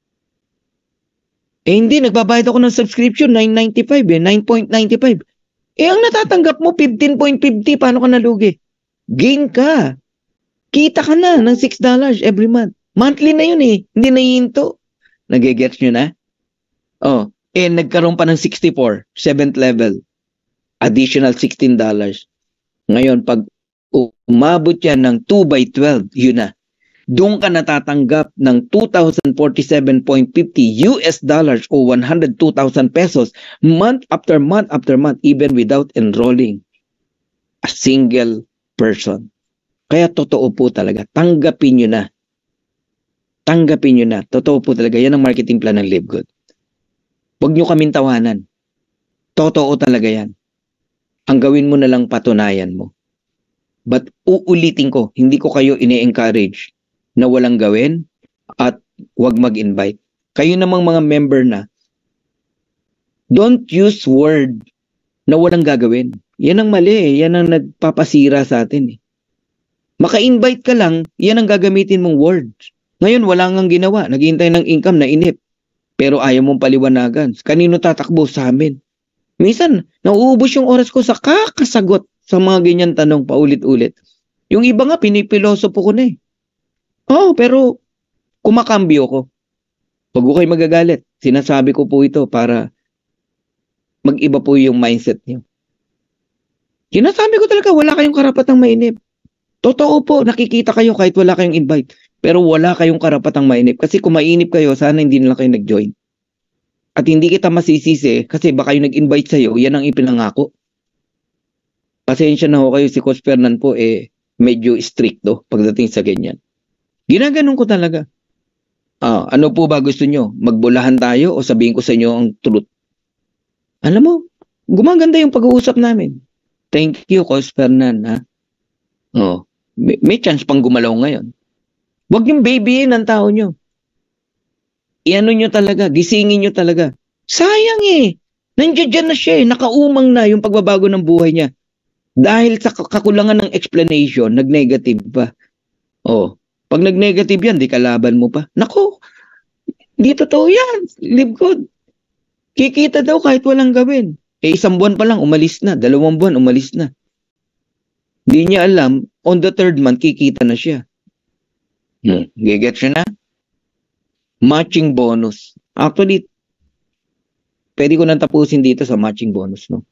Eh hindi, nagbabayad ako ng subscription, $9.95 eh, $9.95. Eh ang natatanggap mo, $15.50, paano ka nalugi? Gain ka. Kita ka na ng $6 every month. Monthly na yun eh, hindi na hihinto. Nagigets nyo na? Oh, eh nagkaroon pa ng 64, 7th level. Additional $16. Ngayon, pag umabot yan ng 2 by 12, yun na. Doon ka natatanggap ng $2,047.50 o 102,000 pesos month after month after month, even without enrolling a single person. Kaya totoo po talaga. Tanggapin nyo na. Tanggapin nyo na. Totoo po talaga. Yan ang marketing plan ng Live Good. Huwag nyo kaming tawanan. Totoo talaga yan. Ang gawin mo na lang patunayan mo. But uulitin ko, hindi ko kayo ine-encourage na walang gawin at wag mag-invite. Kayo namang mga member na, don't use word na walang gagawin. Yan ang mali eh. Yan ang nagpapasira sa atin eh. Maka-invite ka lang, yan ang gagamitin mong words. Ngayon, wala ngang ginawa. Naghihintay ng income na inip. Pero ayaw mong paliwanagan. Kanino tatakbo? Sa amin. Minsan, nauubos yung oras ko sa kakasagot sa mga ganyan tanong paulit-ulit. Yung iba nga, pinipilosopo ko na eh. Oh, pero kumakambyo ko. Huwag ko kayo magagalit. Sinasabi ko po ito para mag-iba po yung mindset niyo. Sinasabi ko talaga, wala kayong karapatang mainip. Totoo po, nakikita kayo kahit wala kayong invite. Pero wala kayong karapatang mainip. Kasi kung mainip kayo, sana hindi na lang kayo nag-join. At hindi kita masisisi kasi baka yung nag-invite sa'yo, yan ang ipinangako. Pasensya na ho kayo, si Coach Fernan po medyo stricto pagdating sa ganyan. Ginaganon ko talaga. Ano po ba gusto nyo? Magbulahan tayo o sabihin ko sa inyo ang truth? Alam mo, gumaganda yung pag-uusap namin. Thank you, Coach Fernan. Ha? Oh, may chance pang gumalaw ngayon. Huwag yung babyin ang tao nyo. Iano nyo talaga, gisingin nyo talaga. Sayang eh. Nandiyan dyan na siya eh. Nakaumang na yung pagbabago ng buhay niya. Dahil sa kakulangan ng explanation, nag-negative pa. Oh, pag nag-negative yan, di kalaban mo pa. Naku, di totoo yan. Live Good. Kikita daw kahit walang gawin. Eh, 1 buwan pa lang, umalis na. 2 buwan, umalis na. Di niya alam, on the 3rd month, kikita na siya. Gigets siya na? Matching bonus. Actually, pwede ko nang tapusin dito sa matching bonus, no?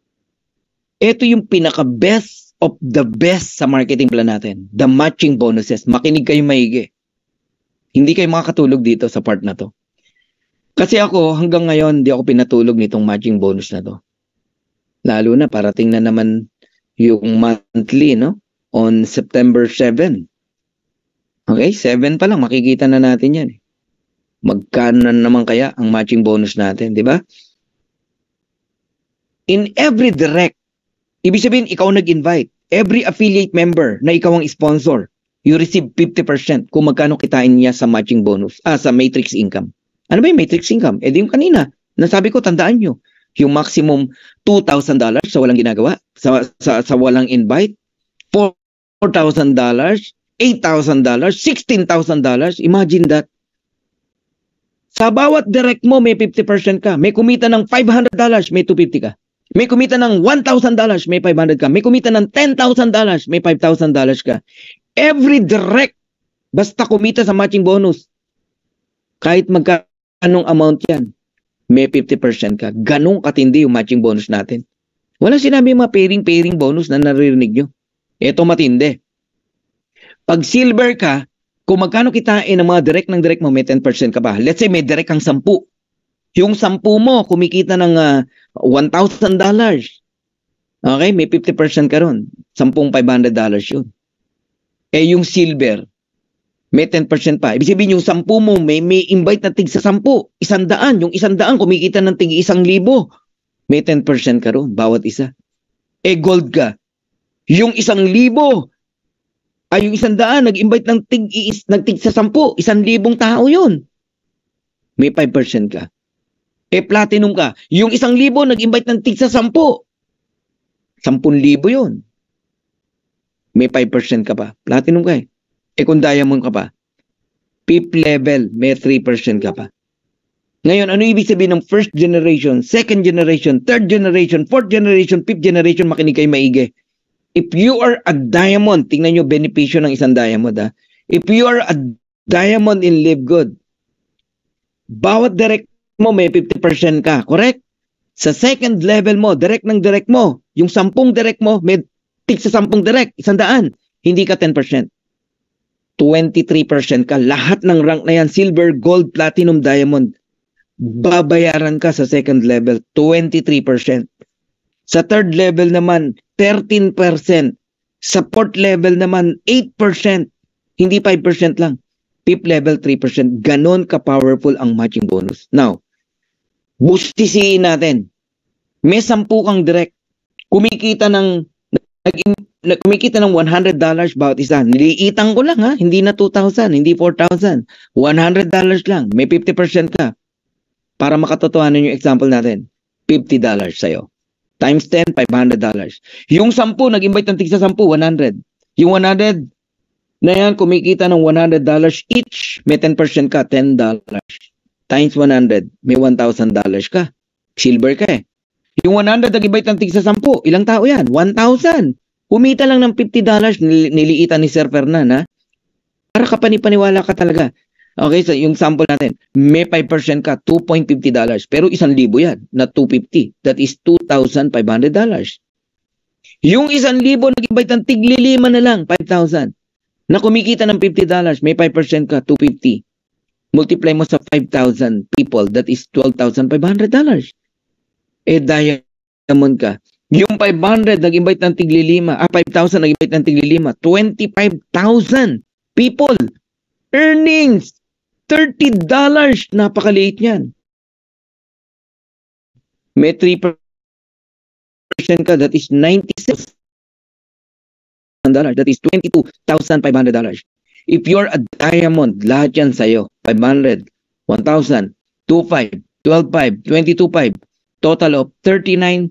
Ito yung pinaka-best of the best sa marketing plan natin. The matching bonuses. Makinig kayo maigi. Hindi kayo makakatulog dito sa part na to. Kasi ako, hanggang ngayon, di ako pinatulog nitong matching bonus na to. Lalo na, parating na naman yung monthly, no? On September 7. Okay, 7 pa lang, makikita na natin yan. Magkano naman kaya ang matching bonus natin, di ba? In every direct, ibig sabihin, ikaw nag-invite. Every affiliate member na ikaw ang sponsor, you receive 50% kung magkano kitain niya sa matching bonus, sa matrix income. Ano ba yung matrix income? Eh di yung kanina, nasabi ko, tandaan nyo. Yung maximum $2,000 sa walang ginagawa, sa walang invite, $4,000, $8,000, $16,000. Imagine that. Sa bawat direct mo, may 50% ka. May kumita ng $500, may $250 ka. May kumita ng $1,000, may $500 ka. May kumita ng $10,000, may $5,000 ka. Every direct, basta kumita sa matching bonus, kahit magkanong amount yan, may 50% ka. Ganong katindi yung matching bonus natin. Walang sinabi mga pairing bonus na naririnig nyo. Ito matindi. Pag silver ka, kung magkano kitain ng mga direct ng direct mo, may 10% ka pa. Let's say may direct kang 10. Yung 10 mo, kumikita ng $1,000. Okay, may 50% ka ron. 10 $500 yun. Eh yung silver, may 10% pa. Ibig sabihin yung 10 mo, may invite na tig sa 10. 100. Yung 100 kumikita ng tig 1,000. May 10% ka ron, bawat isa. Eh gold ka. Yung 1,000, yung 100, nag-invite ng tig sa 10. 1,000 tao yun. May 5% ka. Eh platinum ka. Yung 1,000, nag-invite ng tig sa 10. 10,000 yun. May 5% ka pa. Platinum ka eh. Eh kung diamond ka pa, 5th level, may 3% ka pa. Ngayon, ano ibig sabihin ng first generation, second generation, third generation, fourth generation, fifth generation, makinig kayo maigi. If you are a diamond, tingnan nyo benepisyo ng isang diamond. Ha? If you are a diamond in Live Good, bawat direct mo may 50% ka, correct? Sa second level mo, direct ng direct mo, yung 10 direct mo, may tig sa 10 direct, 100, hindi ka 10%. 23% ka. Lahat ng rank na yan, silver, gold, platinum, diamond, babayaran ka sa second level, 23%. Sa third level naman, 13%. Sa fourth level naman, 8%. Hindi 5% lang. Fifth level, 3%. Ganon ka-powerful ang matching bonus. Now, bustisiin natin. May 10 kang direct. Kumikita ng $100 bawat isa. Niliitan ko lang ha. Hindi na 2,000, hindi 4,000. $100 lang. May 50% ka. Para makatotohanan yung example natin. $50 sa'yo. Times 10, $500. Yung 10, nag-invite ng tig sa 10, 100. Yung 100 na yan, kumikita ng $100 each. May 10% ka, $10. Times 100, may $1,000 ka. Silver ka eh. Yung 100, nag-invite ng tig sa 10. Ilang tao yan? 1,000. Kumita lang ng $50, niliitan ni Sir Fernan, ha? Para kapanipaniwala ka talaga. Okay, so yung sample natin, may 5% ka, $2.50. Pero 1,000 yan, na 250. That is $2,500. Yung 1,000, nag-invite ng tig-5 na lang, 5,000. Na kumikita ng $50, may 5% ka, 250. Multiply mo sa 5,000 people, that is $12,500. Eh, diamond ka. Yung 500, nag-invite ng tig-5. 5,000, nag-invite ng tig-5. 25,000 people. Earnings. $30. Napakaliit yan. May 3% ka, that is $96. That is $22,500. If you're a diamond, lahat yan sa'yo. 500, 1,000, 2,500, 12,500, 22,500. Total of $39,000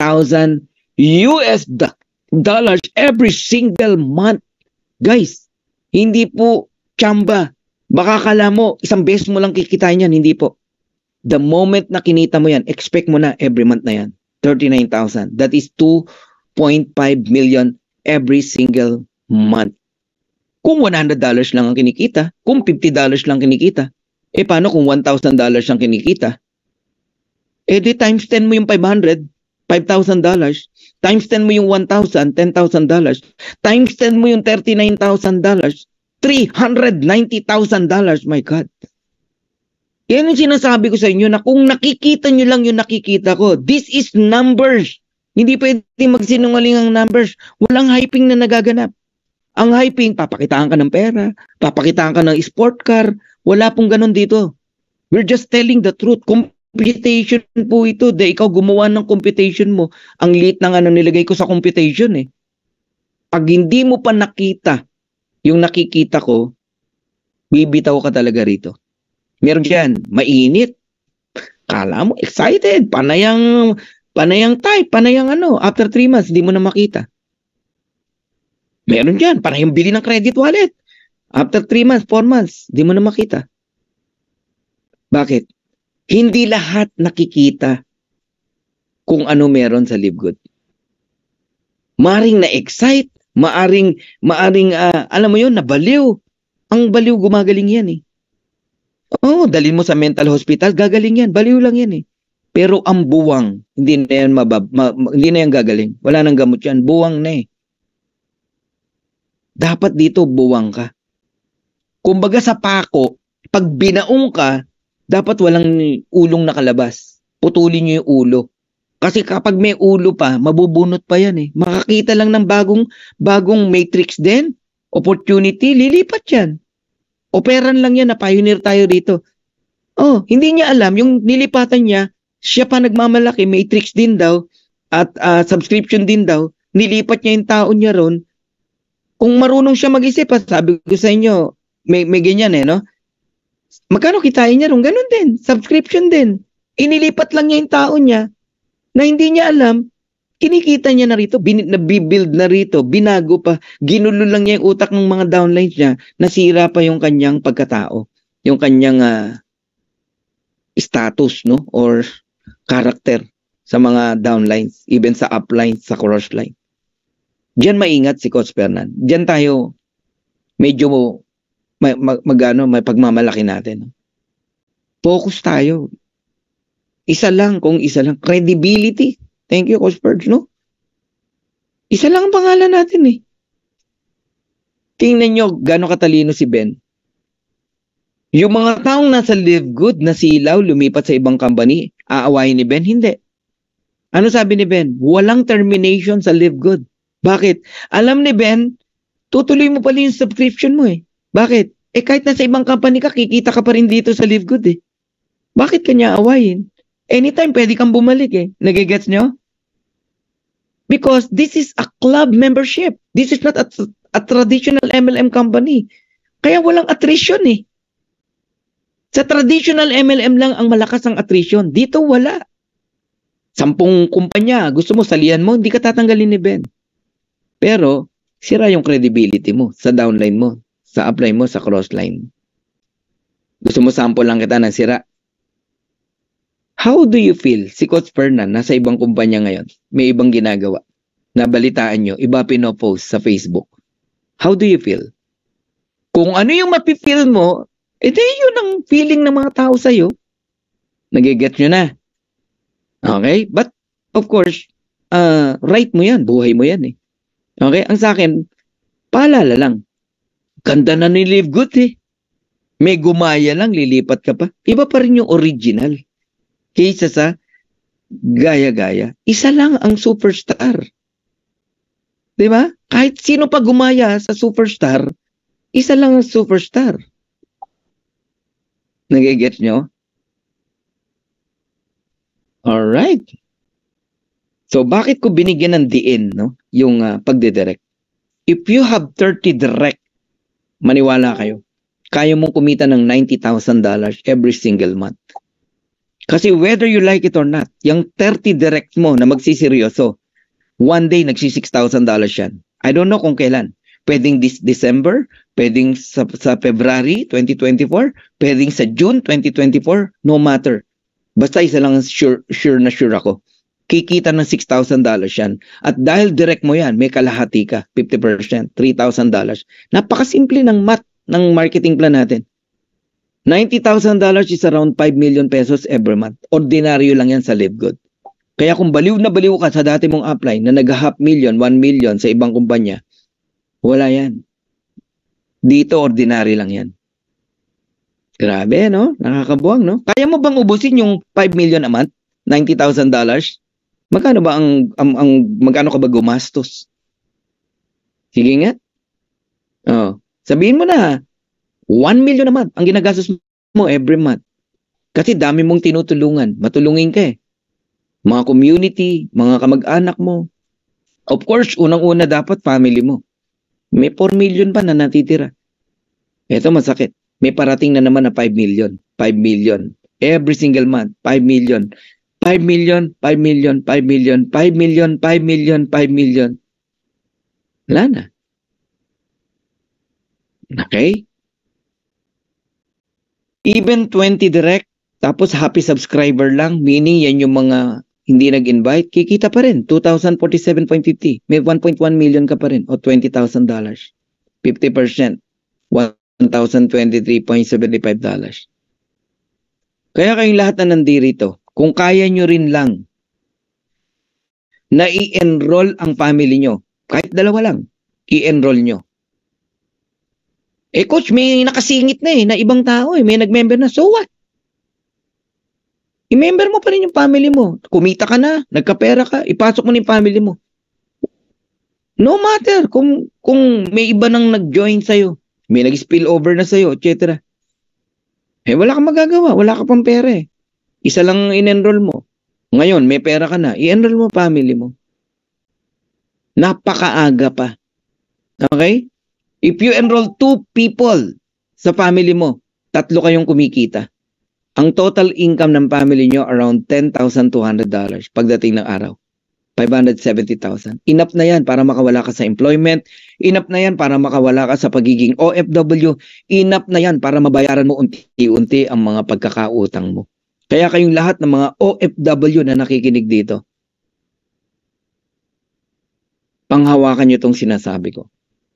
dollars every single month. Guys, hindi po tsamba. Baka kala mo, isang beses mo lang kikitain yan. Hindi po. The moment na kinita mo yan, expect mo na every month na yan. 39,000. That is 2.5 million every single month. Kung $100 lang ang kinikita, kung $50 lang kinikita, eh paano kung $1,000 ang kinikita? Eh di times 10 mo yung 500, $5,000. Times 10 mo yung 1,000, $10,000. Times 10 mo yung $39,000, $390,000. My God. Yan yung sinasabi ko sa inyo na kung nakikita nyo lang yung nakikita ko. This is numbers. Hindi pwede magsinungaling ang numbers. Walang hyping na nagaganap. Ang hyping, papakitaan ka ng pera, papakitaan ka ng sport car. Wala pong ganun dito. We're just telling the truth. Computation po ito. Dahil ikaw gumawa ng computation mo. Ang liit ng nilagay ko sa computation eh. Pag hindi mo pa nakita yung nakikita ko, bibitaw ka talaga rito. Meron dyan, mainit. Kala mo, excited. Panayang type, panayang after 3 months, di mo na makita. Meron dyan, panayang bili ng credit wallet. After 3 months, 4 months, di mo na makita. Bakit? Hindi lahat nakikita kung ano meron sa LiveGood. Maaring na-excite, maaring alam mo yun, nabaliw. Ang baliw gumagaling yan eh. Oo, dalhin mo sa mental hospital, gagaling yan. Baliw lang yan eh. Pero ang buwang, hindi na yan hindi na yan gagaling. Wala nang gamot yan. Buwang na eh. Dapat dito buwang ka. Kumbaga sa pako, pag binaong ka, dapat walang ulong nakalabas. Putulin nyo yung ulo. Kasi kapag may ulo pa, mabubunot pa yan eh. Makakita lang ng bagong matrix din, opportunity, lilipat yan. Operan lang yan, na pioneer tayo dito. Oh, hindi niya alam, yung nilipatan niya, siya pa nagmamalaki, matrix din daw, at subscription din daw, nilipat niya yung tao niya ron. Kung marunong siya mag-isip, sabi ko sa inyo, may ganyan eh, no? Magkano kitain niya ron? Ganun din, subscription din. Inilipat lang niya yung tao niya, na hindi niya alam, kinikita niya na rito, nabibuild na rito, binago pa, ginulo lang niya yung utak ng mga downlines niya, nasira pa yung kanyang pagkatao, yung kanyang status, no? Or character sa mga downlines, even sa uplines, sa crossline. Diyan maingat si Coach Fernan. Diyan tayo medyo may pagmamalaki natin. Focus tayo. Isa lang, credibility. Thank you, Coach Ferg, no? Isa lang ang pangalan natin eh. Tingnan nyo gano'ng katalino si Ben. Yung mga taong nasa LiveGood na silaw, lumipat sa ibang company, aawayin ni Ben? Hindi. Ano sabi ni Ben? Walang termination sa LiveGood. Bakit? Alam ni Ben, tutuloy mo pala yung subscription mo eh. Bakit? Kahit nasa ibang company ka, kikita ka pa rin dito sa LiveGood eh. Bakit kanya aawayin? Anytime pwede kang bumalik eh. Nagigets nyo? Because this is a club membership. This is not a traditional MLM company. Kaya walang attrition eh. Sa traditional MLM lang ang malakas ang attrition. Dito wala. 10 kumpanya, gusto mo salihan mo, hindi ka tatanggalin ni Ben. Pero, sira yung credibility mo sa downline mo, sa upline mo, sa crossline. Gusto mo sample lang kita ng sira. How do you feel? Si Coach Fernan, nasa ibang kumpanya ngayon, may ibang ginagawa. Nabalitaan nyo, iba pinopost sa Facebook. How do you feel? Kung ano yung mapifeel mo, yun ang feeling ng mga tao sa'yo. Nagiget nyo na. Okay? But, of course, right mo yan, buhay mo yan eh. Okay? Ang sa akin, paalala lang. Ganda na ni LiveGood eh. May gumaya lang, lilipat ka pa. Iba pa rin yung original. Kaysa sa gaya-gaya. Isa lang ang superstar. Diba? Kahit sino pa gumaya sa superstar, isa lang ang superstar. Nagigets nyo? Alright. So, bakit ko binigyan ng diin, no? Yung pagdidirect? If you have 30 direct, maniwala kayo, kaya mong kumita ng $90,000 every single month. Kasi whether you like it or not, yung 30 direct mo na magsiseryoso, one day nagsi$6,000 yan. I don't know kung kailan. Pwedeng this December, pwedeng sa February 2024, pwedeng sa June 2024, no matter. Basta isa lang sure na sure ako. Kikita ng $6,000 yan. At dahil direct mo yan, may kalahati ka, 50%, $3,000. Napakasimple ng math ng marketing plan natin. $90,000 is around 5 million pesos every month. Ordinaryo lang yan sa LiveGood. Kaya kung baliw na baliw ka sa dati mong upline na nag-1 million sa ibang kumpanya, wala yan. Dito, ordinary lang yan. Grabe, no? Nakakabuang, no? Kaya mo bang ubusin yung 5 million a month? $90,000? Magkano ba magkano ka ba gumastos? Sige nga. Oh, sabihin mo na, 1 million a month ang ginagastos mo every month. Kasi dami mong tinutulungan. Matulungin ka eh. Mga community, mga kamag-anak mo. Of course, unang-una dapat family mo. May 4 million pa na natitira. Ito masakit. May parating na naman na 5 million. 5 million. Every single month, 5 million. 5 million, 5 million, 5 million, 5 million, 5 million, 5 million. Wala na. Okay? Even 20 direct, tapos happy subscriber lang, meaning yan yung mga hindi nag-invite, kikita pa rin. 2,047.50. May 1.1 million ka pa rin o $20,000. 50%. $1,023.75. Kaya kayong lahat na nandirito, kung kaya nyo rin lang na i-enroll ang family nyo, kahit dalawa lang, i-enroll nyo. Coach, may nakasingit na na ibang tao may nag-member na, so what? I-member mo pa rin yung family mo. Kumita ka na, nagkapera ka, ipasok mo na yung family mo. No matter kung may iba nang nag-join sa'yo, may nag-spill over na sa'yo, etc. Wala kang magagawa, wala ka pang pera Isa lang in-enroll mo. Ngayon, may pera ka na, i-enroll mo family mo. Napakaaga pa. Okay? If you enroll 2 people sa family mo, 3 kayong kumikita. Ang total income ng family nyo around $10,200 pagdating ng araw. 570,000. Enough na yan para makawala ka sa employment. Enough na yan para makawala ka sa pagiging OFW. Enough na yan para mabayaran mo unti-unti ang mga pagkakautang mo. Kaya kayong lahat ng mga OFW na nakikinig dito, panghawakan nyo itong sinasabi ko.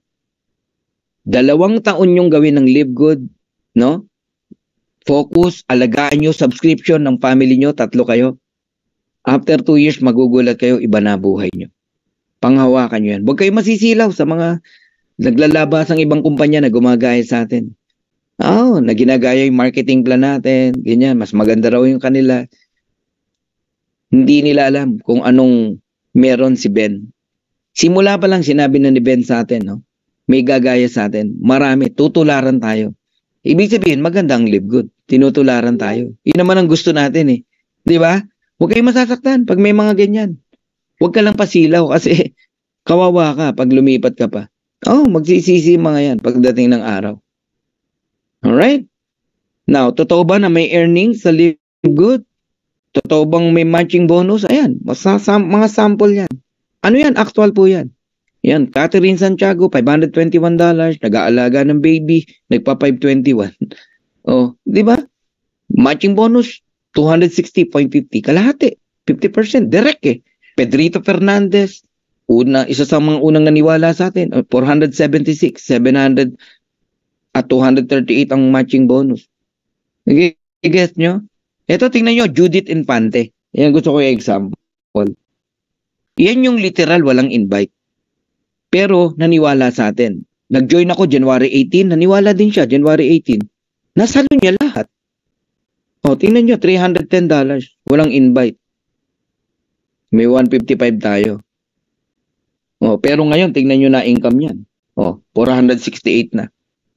2 taon yung gawin ng Live Good, no? Focus, alagaan nyo, subscription ng family nyo, 3 kayo. After 2 years, magugulat kayo, iba na buhay nyo. Panghawakan nyo yan. Huwag kayo masisilaw sa mga naglalabas ang ibang kumpanya na gumagaya sa atin. Na ginagaya yung marketing plan natin, ganyan, mas maganda raw yung kanila. Hindi nila alam kung anong meron si Ben. Simula pa lang sinabi na ni Ben sa atin, no? May gagaya sa atin. Marami, tutularan tayo. Ibig sabihin, maganda ang Live Good. Tinutularan tayo. Yun naman ang gusto natin Di ba? Huwag kayong masasaktan pag may mga ganyan. Huwag ka lang pasilaw kasi kawawa ka pag lumipat ka pa. Magsisisi mga yan pagdating ng araw. Alright? Now, totoo ba na may earnings sa Live Good? Totoo bang may matching bonus? Ayan, mga sample yan. Ano yan? Actual po yan. Yan, Catherine Santiago, $521, nag-aalaga ng baby, nagpa-521. Di ba? Matching bonus, 260.50, kalahati, 50%, direct Pedrito Fernandez, isa sa mga unang naniwala sa atin, 476, 700 at 238 ang matching bonus. I-guess nyo? Ito, tingnan nyo, Judith Infante. Yan, gusto ko yung example. Yan yung literal walang invite. Pero naniwala sa atin. Nag-join ako January 18, naniwala din siya January 18. Nasalo niya lahat. Tingnan nyo, $310. Walang invite. May 155 tayo. Pero ngayon, tingnan nyo na income yan. 468 na.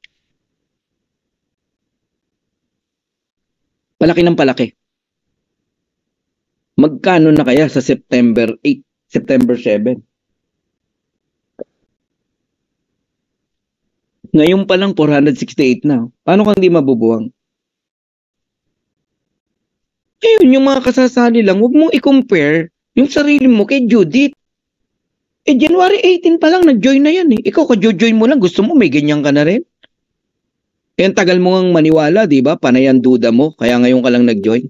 Palaki ng palaki. Magkano na kaya sa September 8, September 7? Ngayon pa lang 468 na. Paano kang di mabubuwang? Ayun, yung mga kasasali lang, huwag mong i-compare yung sarili mo kay Judith. January 18 pa lang, nag-join na yan Ikaw, ka-join mo lang, gusto mo, may ganyan ka na rin. Ang tagal mo ngang maniwala, di ba? Panayan duda mo, kaya ngayon ka lang nag-join.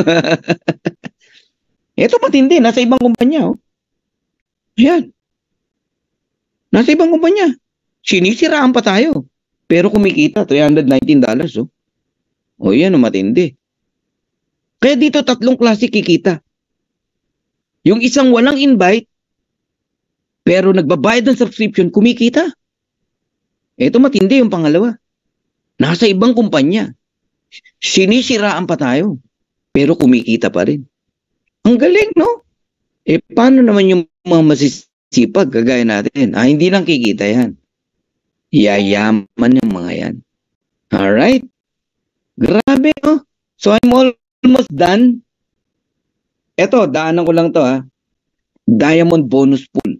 Ito matindi, nasa ibang kumpanya. Ayan. Nasa ibang kumpanya. Sinisiraan pa tayo. Pero kumikita, $319. Yan, matindi. Kaya dito 3 klase kikita. Yung isang walang invite, pero nagbabayad ng subscription, kumikita. Ito matindi yung pangalawa. Nasa ibang kumpanya. Sinisiraan pa tayo, pero kumikita pa rin. Ang galing, no? Paano naman yung mga masisipag, kagaya natin? Hindi lang kikita yan. Yayaman yung mga yan. Alright? Grabe, no? So, I'm almost done. Eto, daanan ko lang to, Diamond bonus pool.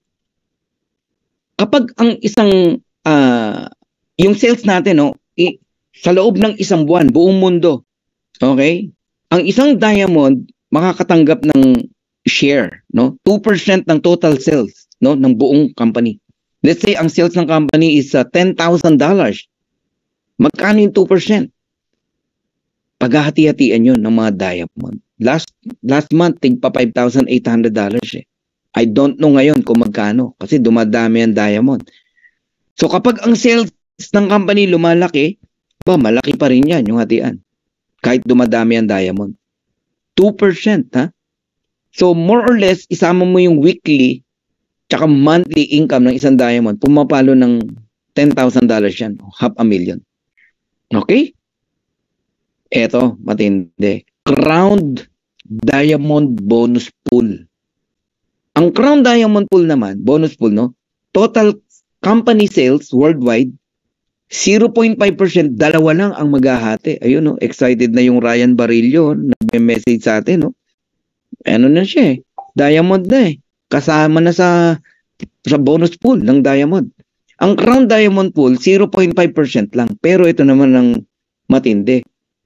Kapag ang isang, yung sales natin, sa loob ng isang buwan, buong mundo, Okay? Ang isang diamond makakatanggap ng share, no? 2% ng total sales, no, ng buong company. Let's say ang sales ng company is $10,000. Magkano yung 2%? Paghahati-hatian yun ng mga diamond. Last month, tigpa $5,800 eh. I don't know ngayon kung magkano kasi dumadami ang diamond. So kapag ang sales ng company lumalaki, malaki pa rin yan yung hatian. Kahit dumadami ang diamond. 2%, ha? So more or less, isama mo yung weekly tsaka monthly income ng isang diamond, pumapalo ng $10,000 yan. $500,000. Okay? Eto, matindi. Crowned Diamond Bonus Pool. Ang Crown Diamond Pool naman, bonus pool, no? Total company sales worldwide, 0.5%, dalawa lang ang maghahati. Ayun, no? Excited na yung Ryan Barillo, nagme-message sa atin, no? Ano na siya eh. Diamond na eh. Kasama na sa bonus pool ng diamond. Ang Crown Diamond Pool, 0.5% lang. Pero ito naman ang matindi.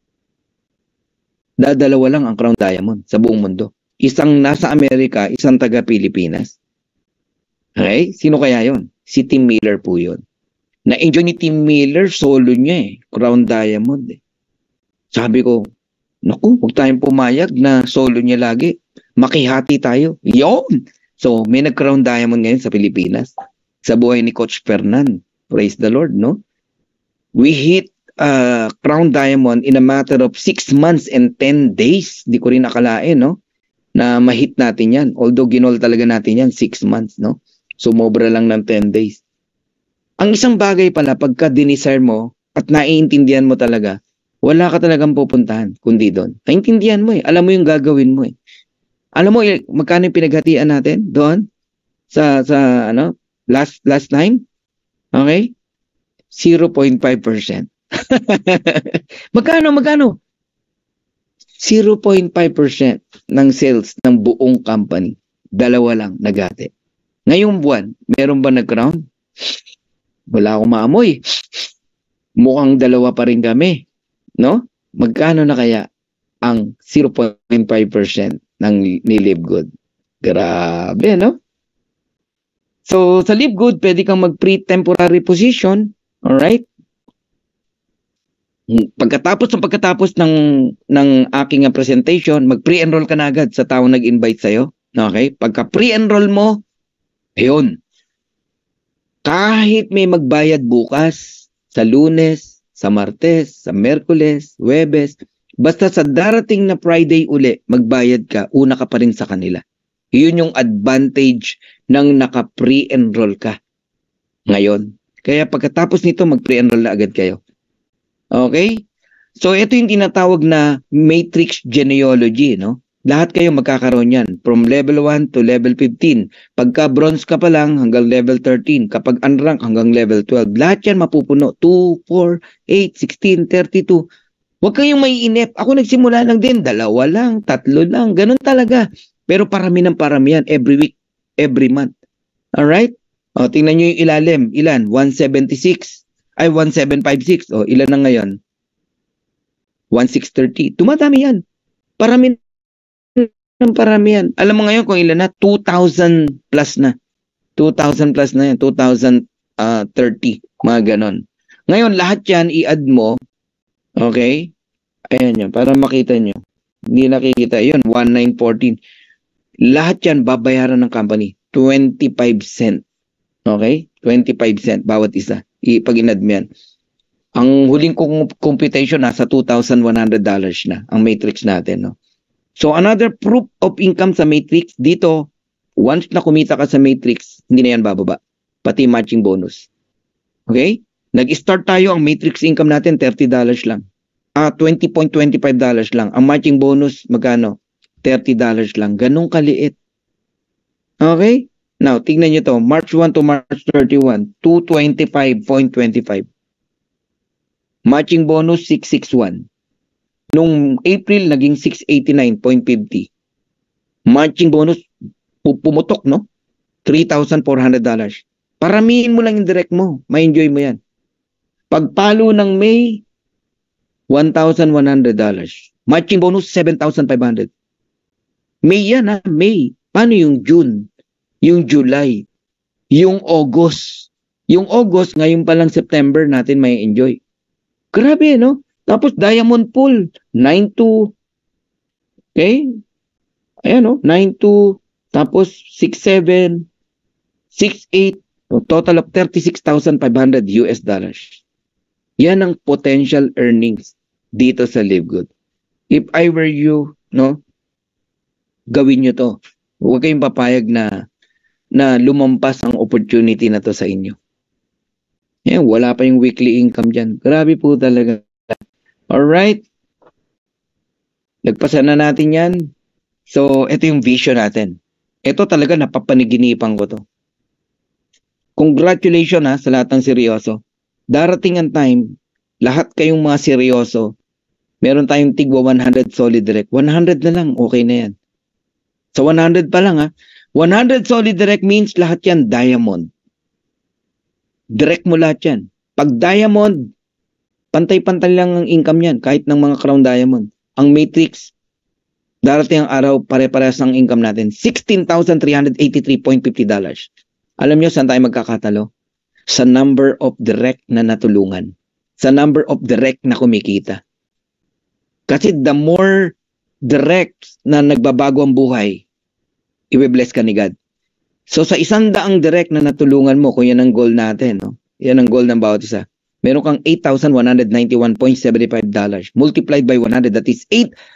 Dadalawa lang ang Crown Diamond sa buong mundo. Isang nasa Amerika, isang taga Pilipinas. Okay? Sino kaya yon? Si Tim Miller po yun. Na-enjoy ni Tim Miller, solo niya eh. Crown Diamond eh. Sabi ko, naku, huwag tayong pumayag na solo niya lagi. Makihati tayo. Yon! So, may nag-Crown Diamond ngayon sa Pilipinas. Sa buhay ni Coach Fernan. Praise the Lord, no? We hit Crown Diamond in a matter of 6 months and 10 days. Di ko rin nakalain, no? Na ma-hit natin yan. Although ginol talaga natin yan, 6 months, no? Sumobra lang ng 10 days. Ang isang bagay pala, pagka dinisire mo at naiintindihan mo talaga, wala ka talagang pupuntahan kundi doon. Naintindihan mo eh. Alam mo yung gagawin mo eh. Alam mo magkano yung pinaghatian natin doon sa ano last time? Okay? 0.5%. Magkano? 0.5% ng sales ng buong company. Dalawa lang naghati. Ngayong buwan, meron ba nag-crown? Wala akong maamoy. Mukhang dalawa pa rin kami. No? Magkano na kaya ang 0.5% ng ni Live Good? Grabe, no? So, sa Live Good, pwede kang mag-pre-temporary position. Alright? Pagkatapos ng aking presentation, mag-pre-enroll ka na agad sa taong nag-invite sa'yo. Okay? Pagka pre-enroll mo, ayun. Kahit may magbayad bukas, sa Lunes, sa Martes, sa Merkules, Huwebes, basta sa darating na Friday uli, magbayad ka, una ka pa rin sa kanila. Yun yung advantage ng naka-pre-enroll ka ngayon. Kaya pagkatapos nito, mag-pre-enroll na agad kayo. Okay? So, ito yung tinatawag na matrix genealogy, no? Lahat kayo magkakaroon yan. From level 1 to level 15. Pagka bronze ka pa lang, hanggang level 13. Kapag unrank, hanggang level 12. Lahat yan mapupuno. 2, 4, 8, 16, 32. Huwag kayong maiinip. Ako nagsimula lang din. 2 lang, 3 lang. Ganun talaga. Pero parami ng parami yan. Every week, every month. Alright? O, tingnan nyo yung ilalim. Ilan? 176. Ay, 1756. O, ilan na ngayon? 1630. Tumadami yan. Parami ng paramihan. Alam mo ngayon kung ilan na? 2,000 plus na. 2,000 plus na yan. 2,030. Mga ganon. Ngayon, lahat yan, i-add mo. Okay? Ayan yan. Para makita nyo. Hindi nakikita. Yun, 1914. Lahat yan, babayaran ng company. 25 cent. Okay? 25 cent bawat isa. Pag in-add mo yan. Ang huling computation, nasa $2,100 na. Ang matrix natin, no? So, another proof of income sa matrix, dito, once na kumita ka sa matrix, hindi na yan bababa. Pati matching bonus. Okay? Nag-start tayo, ang matrix income natin, $30 lang. $20.25 lang. Ang matching bonus, magkano? $30 lang. Ganong kaliit. Okay? Now, tingnan nyo to. March 1 to March 31, 225.25. Matching bonus, 661. Nung April, naging 689.50. Matching bonus, pumutok, no? $3,400. Paramihin mo lang yung direct mo. Ma-enjoy mo yan. Pagpalo ng May, $1,100. Matching bonus, 7,500. May yan ha, May. Paano yung June? Yung July? Yung August? Yung August, ngayon pa lang September natin may enjoy. Grabe, no? Tapos Diamond Pool, 9-2. Okay? Ayan, no? 9-2. Tapos 6-7. 6-8. Total of $36,500 US dollars. Yan ang potential earnings dito sa Live Good. If I were you, no? Gawin nyo to. Huwag kayong papayag na lumampas ang opportunity na to sa inyo. Yan, wala pa yung weekly income dyan. Grabe po talaga. Alright. Nagpasa na natin yan. So, ito yung vision natin. Ito talaga napapaniginipan ko to. Congratulations ha sa lahat ng seryoso. Darating ang time, lahat kayong mga seryoso, meron tayong tigwa 100 solid direct. 100 na lang, okay na yan. Sa 100 pa lang ha. 100 solid direct means lahat yan diamond. Direct mo lahat yan. Pag diamond, pantay-pantay lang ang income yan, kahit ng mga crown diamond. Ang matrix, darating ang araw, pare-parehas ang income natin. $16,383.50. Alam nyo saan tayo magkakatalo? Sa number of direct na natulungan. Sa number of direct na kumikita. Kasi the more direct na nagbabago ang buhay, i-bless ka ni God. So sa 100 direct na natulungan mo, kung yan ang goal natin, no? Yan ang goal ng bawat isa. Meron kang $8,191.75. Multiplied by 100, that is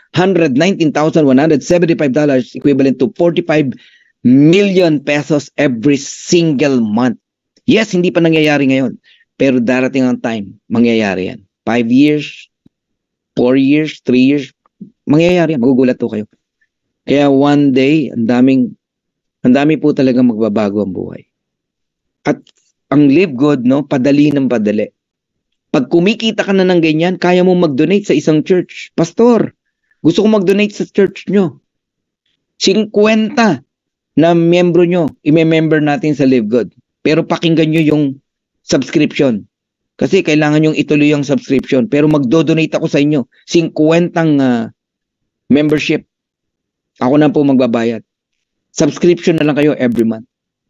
$819,175, equivalent to 45 million pesos every single month. Yes, hindi pa nangyayari ngayon. Pero darating ang time, mangyayari yan. 5 years, 4 years, 3 years, mangyayari yan. Magugulat to kayo. Kaya one day, ang dami po talaga magbabago ang buhay. At ang Live Good, no, padali ng padali. Pag kumikita ka na ng ganyan, kaya mo mag-donate sa isang church. Pastor, gusto ko mag-donate sa church nyo. 50 na miyembro nyo, i-member natin sa Live Good. Pero pakinggan nyo yung subscription. Kasi kailangan yung ituloy yung subscription. Pero magdo-donate ako sa inyo. 50 membership. Ako na po magbabayad. Subscription na lang kayo every month.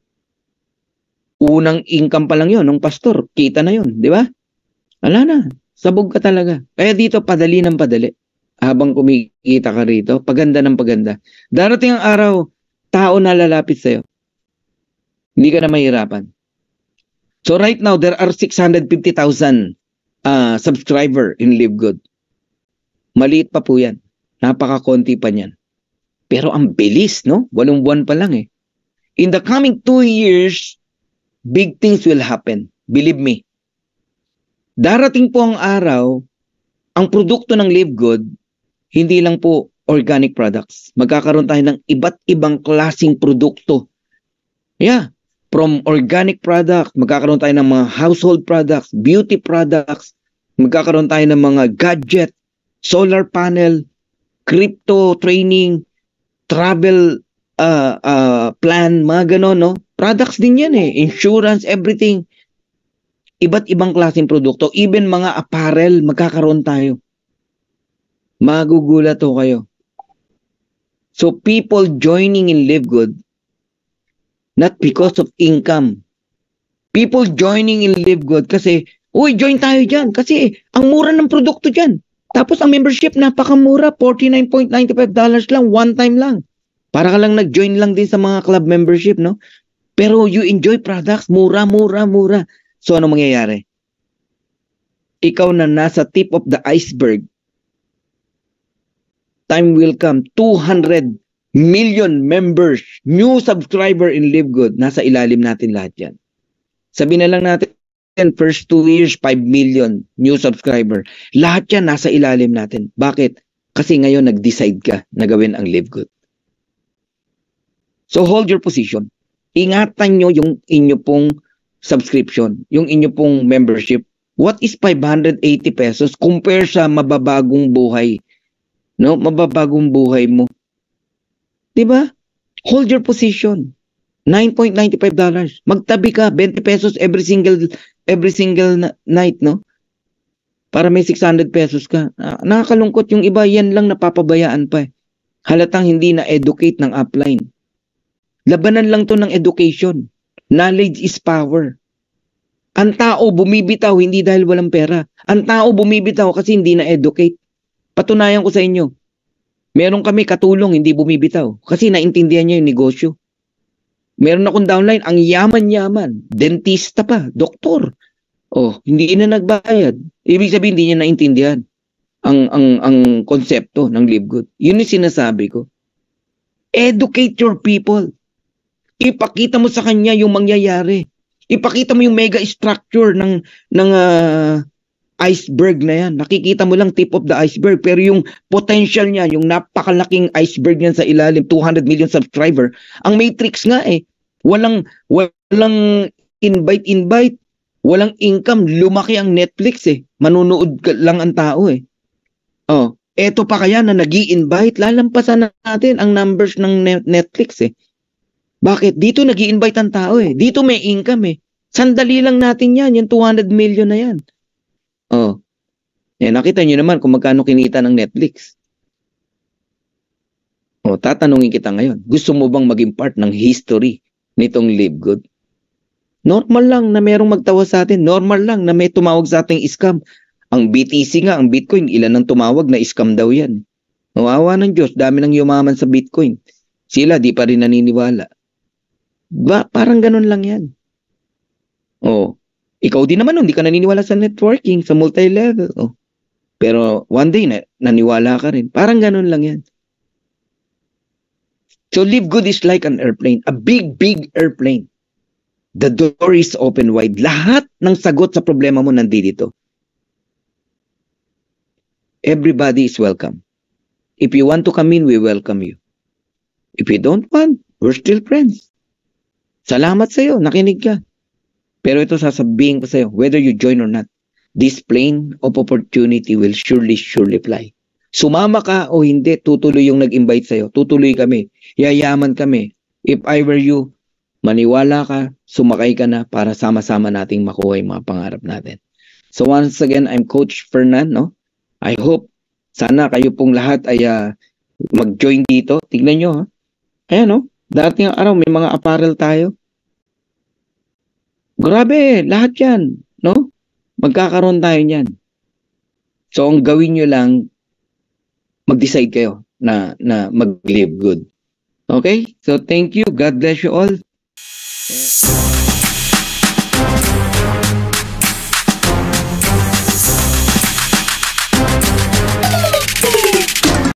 Unang income pa lang yun, ng pastor. Kita na yun, di ba? Wala na. Sabog ka talaga. Kaya dito, padali ng padali. Habang kumikita ka rito, paganda ng paganda. Darating ang araw, tao na lalapit sa'yo. Hindi ka na mahirapan. So right now, there are 650,000 subscriber in Live Good. Maliit pa po yan. Napaka-konti pa niyan. Pero ang bilis, no? 8 buwan pa lang eh. In the coming 2 years, big things will happen. Believe me. Darating po ang araw, ang produkto ng Live Good, hindi lang po organic products. Magkakaroon tayo ng iba't ibang klaseng produkto. Yeah. From organic products, magkakaroon tayo ng mga household products, beauty products, magkakaroon tayo ng mga gadget, solar panel, crypto training, travel plan, mga ganon, no? Products din yan eh. Insurance, everything. Iba't ibang klaseng produkto. Even mga apparel, magkakaroon tayo. Magugulat to kayo. So people joining in Live Good, not because of income. People joining in Live Good kasi, uy, join tayo dyan. Kasi ang mura ng produkto dyan. Tapos ang membership, napakamura. $49.95 lang, one time lang. Para ka lang nag-join lang din sa mga club membership, no? Pero you enjoy products, mura, mura, mura. So ano mangyayari? Ikaw na nasa tip of the iceberg. Time will come, 200 million members, new subscriber in Live Good. Nasa ilalim natin lahat yan. Sabi na lang natin, first 2 years, 5 million new subscriber. Lahat yan nasa ilalim natin. Bakit? Kasi ngayon nag-decide ka na gawin ang Live Good. So hold your position. Ingatan nyo yung inyo pong subscription, yung inyo pong membership. What is 580 pesos compare sa mababagong buhay? No? Mababagong buhay mo. Diba? Hold your position. $9.95. Magtabi ka, 20 pesos every single night, no? para may 600 pesos ka. Nakakalungkot yung iba, yan lang napapabayaan pa eh. Halatang hindi na-educate ng upline. Labanan lang to ng education. Knowledge is power. Ang tao bumibitaw hindi dahil walang pera. Ang tao bumibitaw kasi hindi na-educate. Patunayan ko sa inyo. Meron kami katulong hindi bumibitaw kasi naintindihan niya yung negosyo. Meron akong downline, ang yaman-yaman, dentista pa, doktor. Oh, hindi na nagbayad. Ibig sabihin hindi niya naintindihan ang konsepto ng Live Good. Yun yung sinasabi ko. Educate your people. Ipakita mo sa kanya yung mangyayari. Ipakita mo yung mega structure ng iceberg na yan. Nakikita mo lang tip of the iceberg, pero yung potential niya, yung napakalaking iceberg niyan sa ilalim, 200 million subscriber. Ang matrix nga eh, walang invite, walang income, lumaki ang Netflix eh. Manunood lang ang tao eh. Oh, eto pa kaya na nag-i-invite, lalampasan natin ang numbers ng Netflix eh. Bakit? Dito nag-i-invite ang tao eh. Dito may income eh. Sandali lang natin yan, yung 200 million na yan. Oh. Eh, nakita nyo naman kung magkano kinita ng Netflix. Oh, tatanungin kita ngayon. Gusto mo bang maging part ng history nitong Live Good? Normal lang na merong magtawa sa atin. Normal lang na may tumawag sa ating scam. Ang BTC nga, ang Bitcoin, ilan ang tumawag na scam daw yan. Awa ng Diyos, dami nang yumaman sa Bitcoin. Sila di pa rin naniniwala. Parang ganun lang yan. Oh, ikaw din naman hindi ka naniniwala sa networking, sa multi-level. Oh. Pero one day naniwala ka rin. Parang ganun lang yan. So Live Good is like an airplane, a big airplane. The door is open wide. Lahat ng sagot sa problema mo nandito. Everybody is welcome. If you want to come in, we welcome you. If you don't want, we're still friends. Salamat sa'yo, nakinig ka. Pero ito sasabihin ko sa'yo, whether you join or not, this plane of opportunity will surely fly. Sumama ka o hindi, tutuloy yung nag-invite sa'yo. Tutuloy kami. Yayaman kami. If I were you, maniwala ka, sumakay ka na para sama-sama nating makuha yung mga pangarap natin. So once again, I'm Coach Fernan, no? I hope sana kayo pong lahat ay mag-join dito. Tignan nyo, ha? Ayan, no? Dating araw, may mga apparel tayo. Grabe, lahat yan, no? Magkakaroon tayo niyan. So, ang gawin nyo lang, mag-decide kayo na mag-live good. Okay? So, thank you. God bless you all.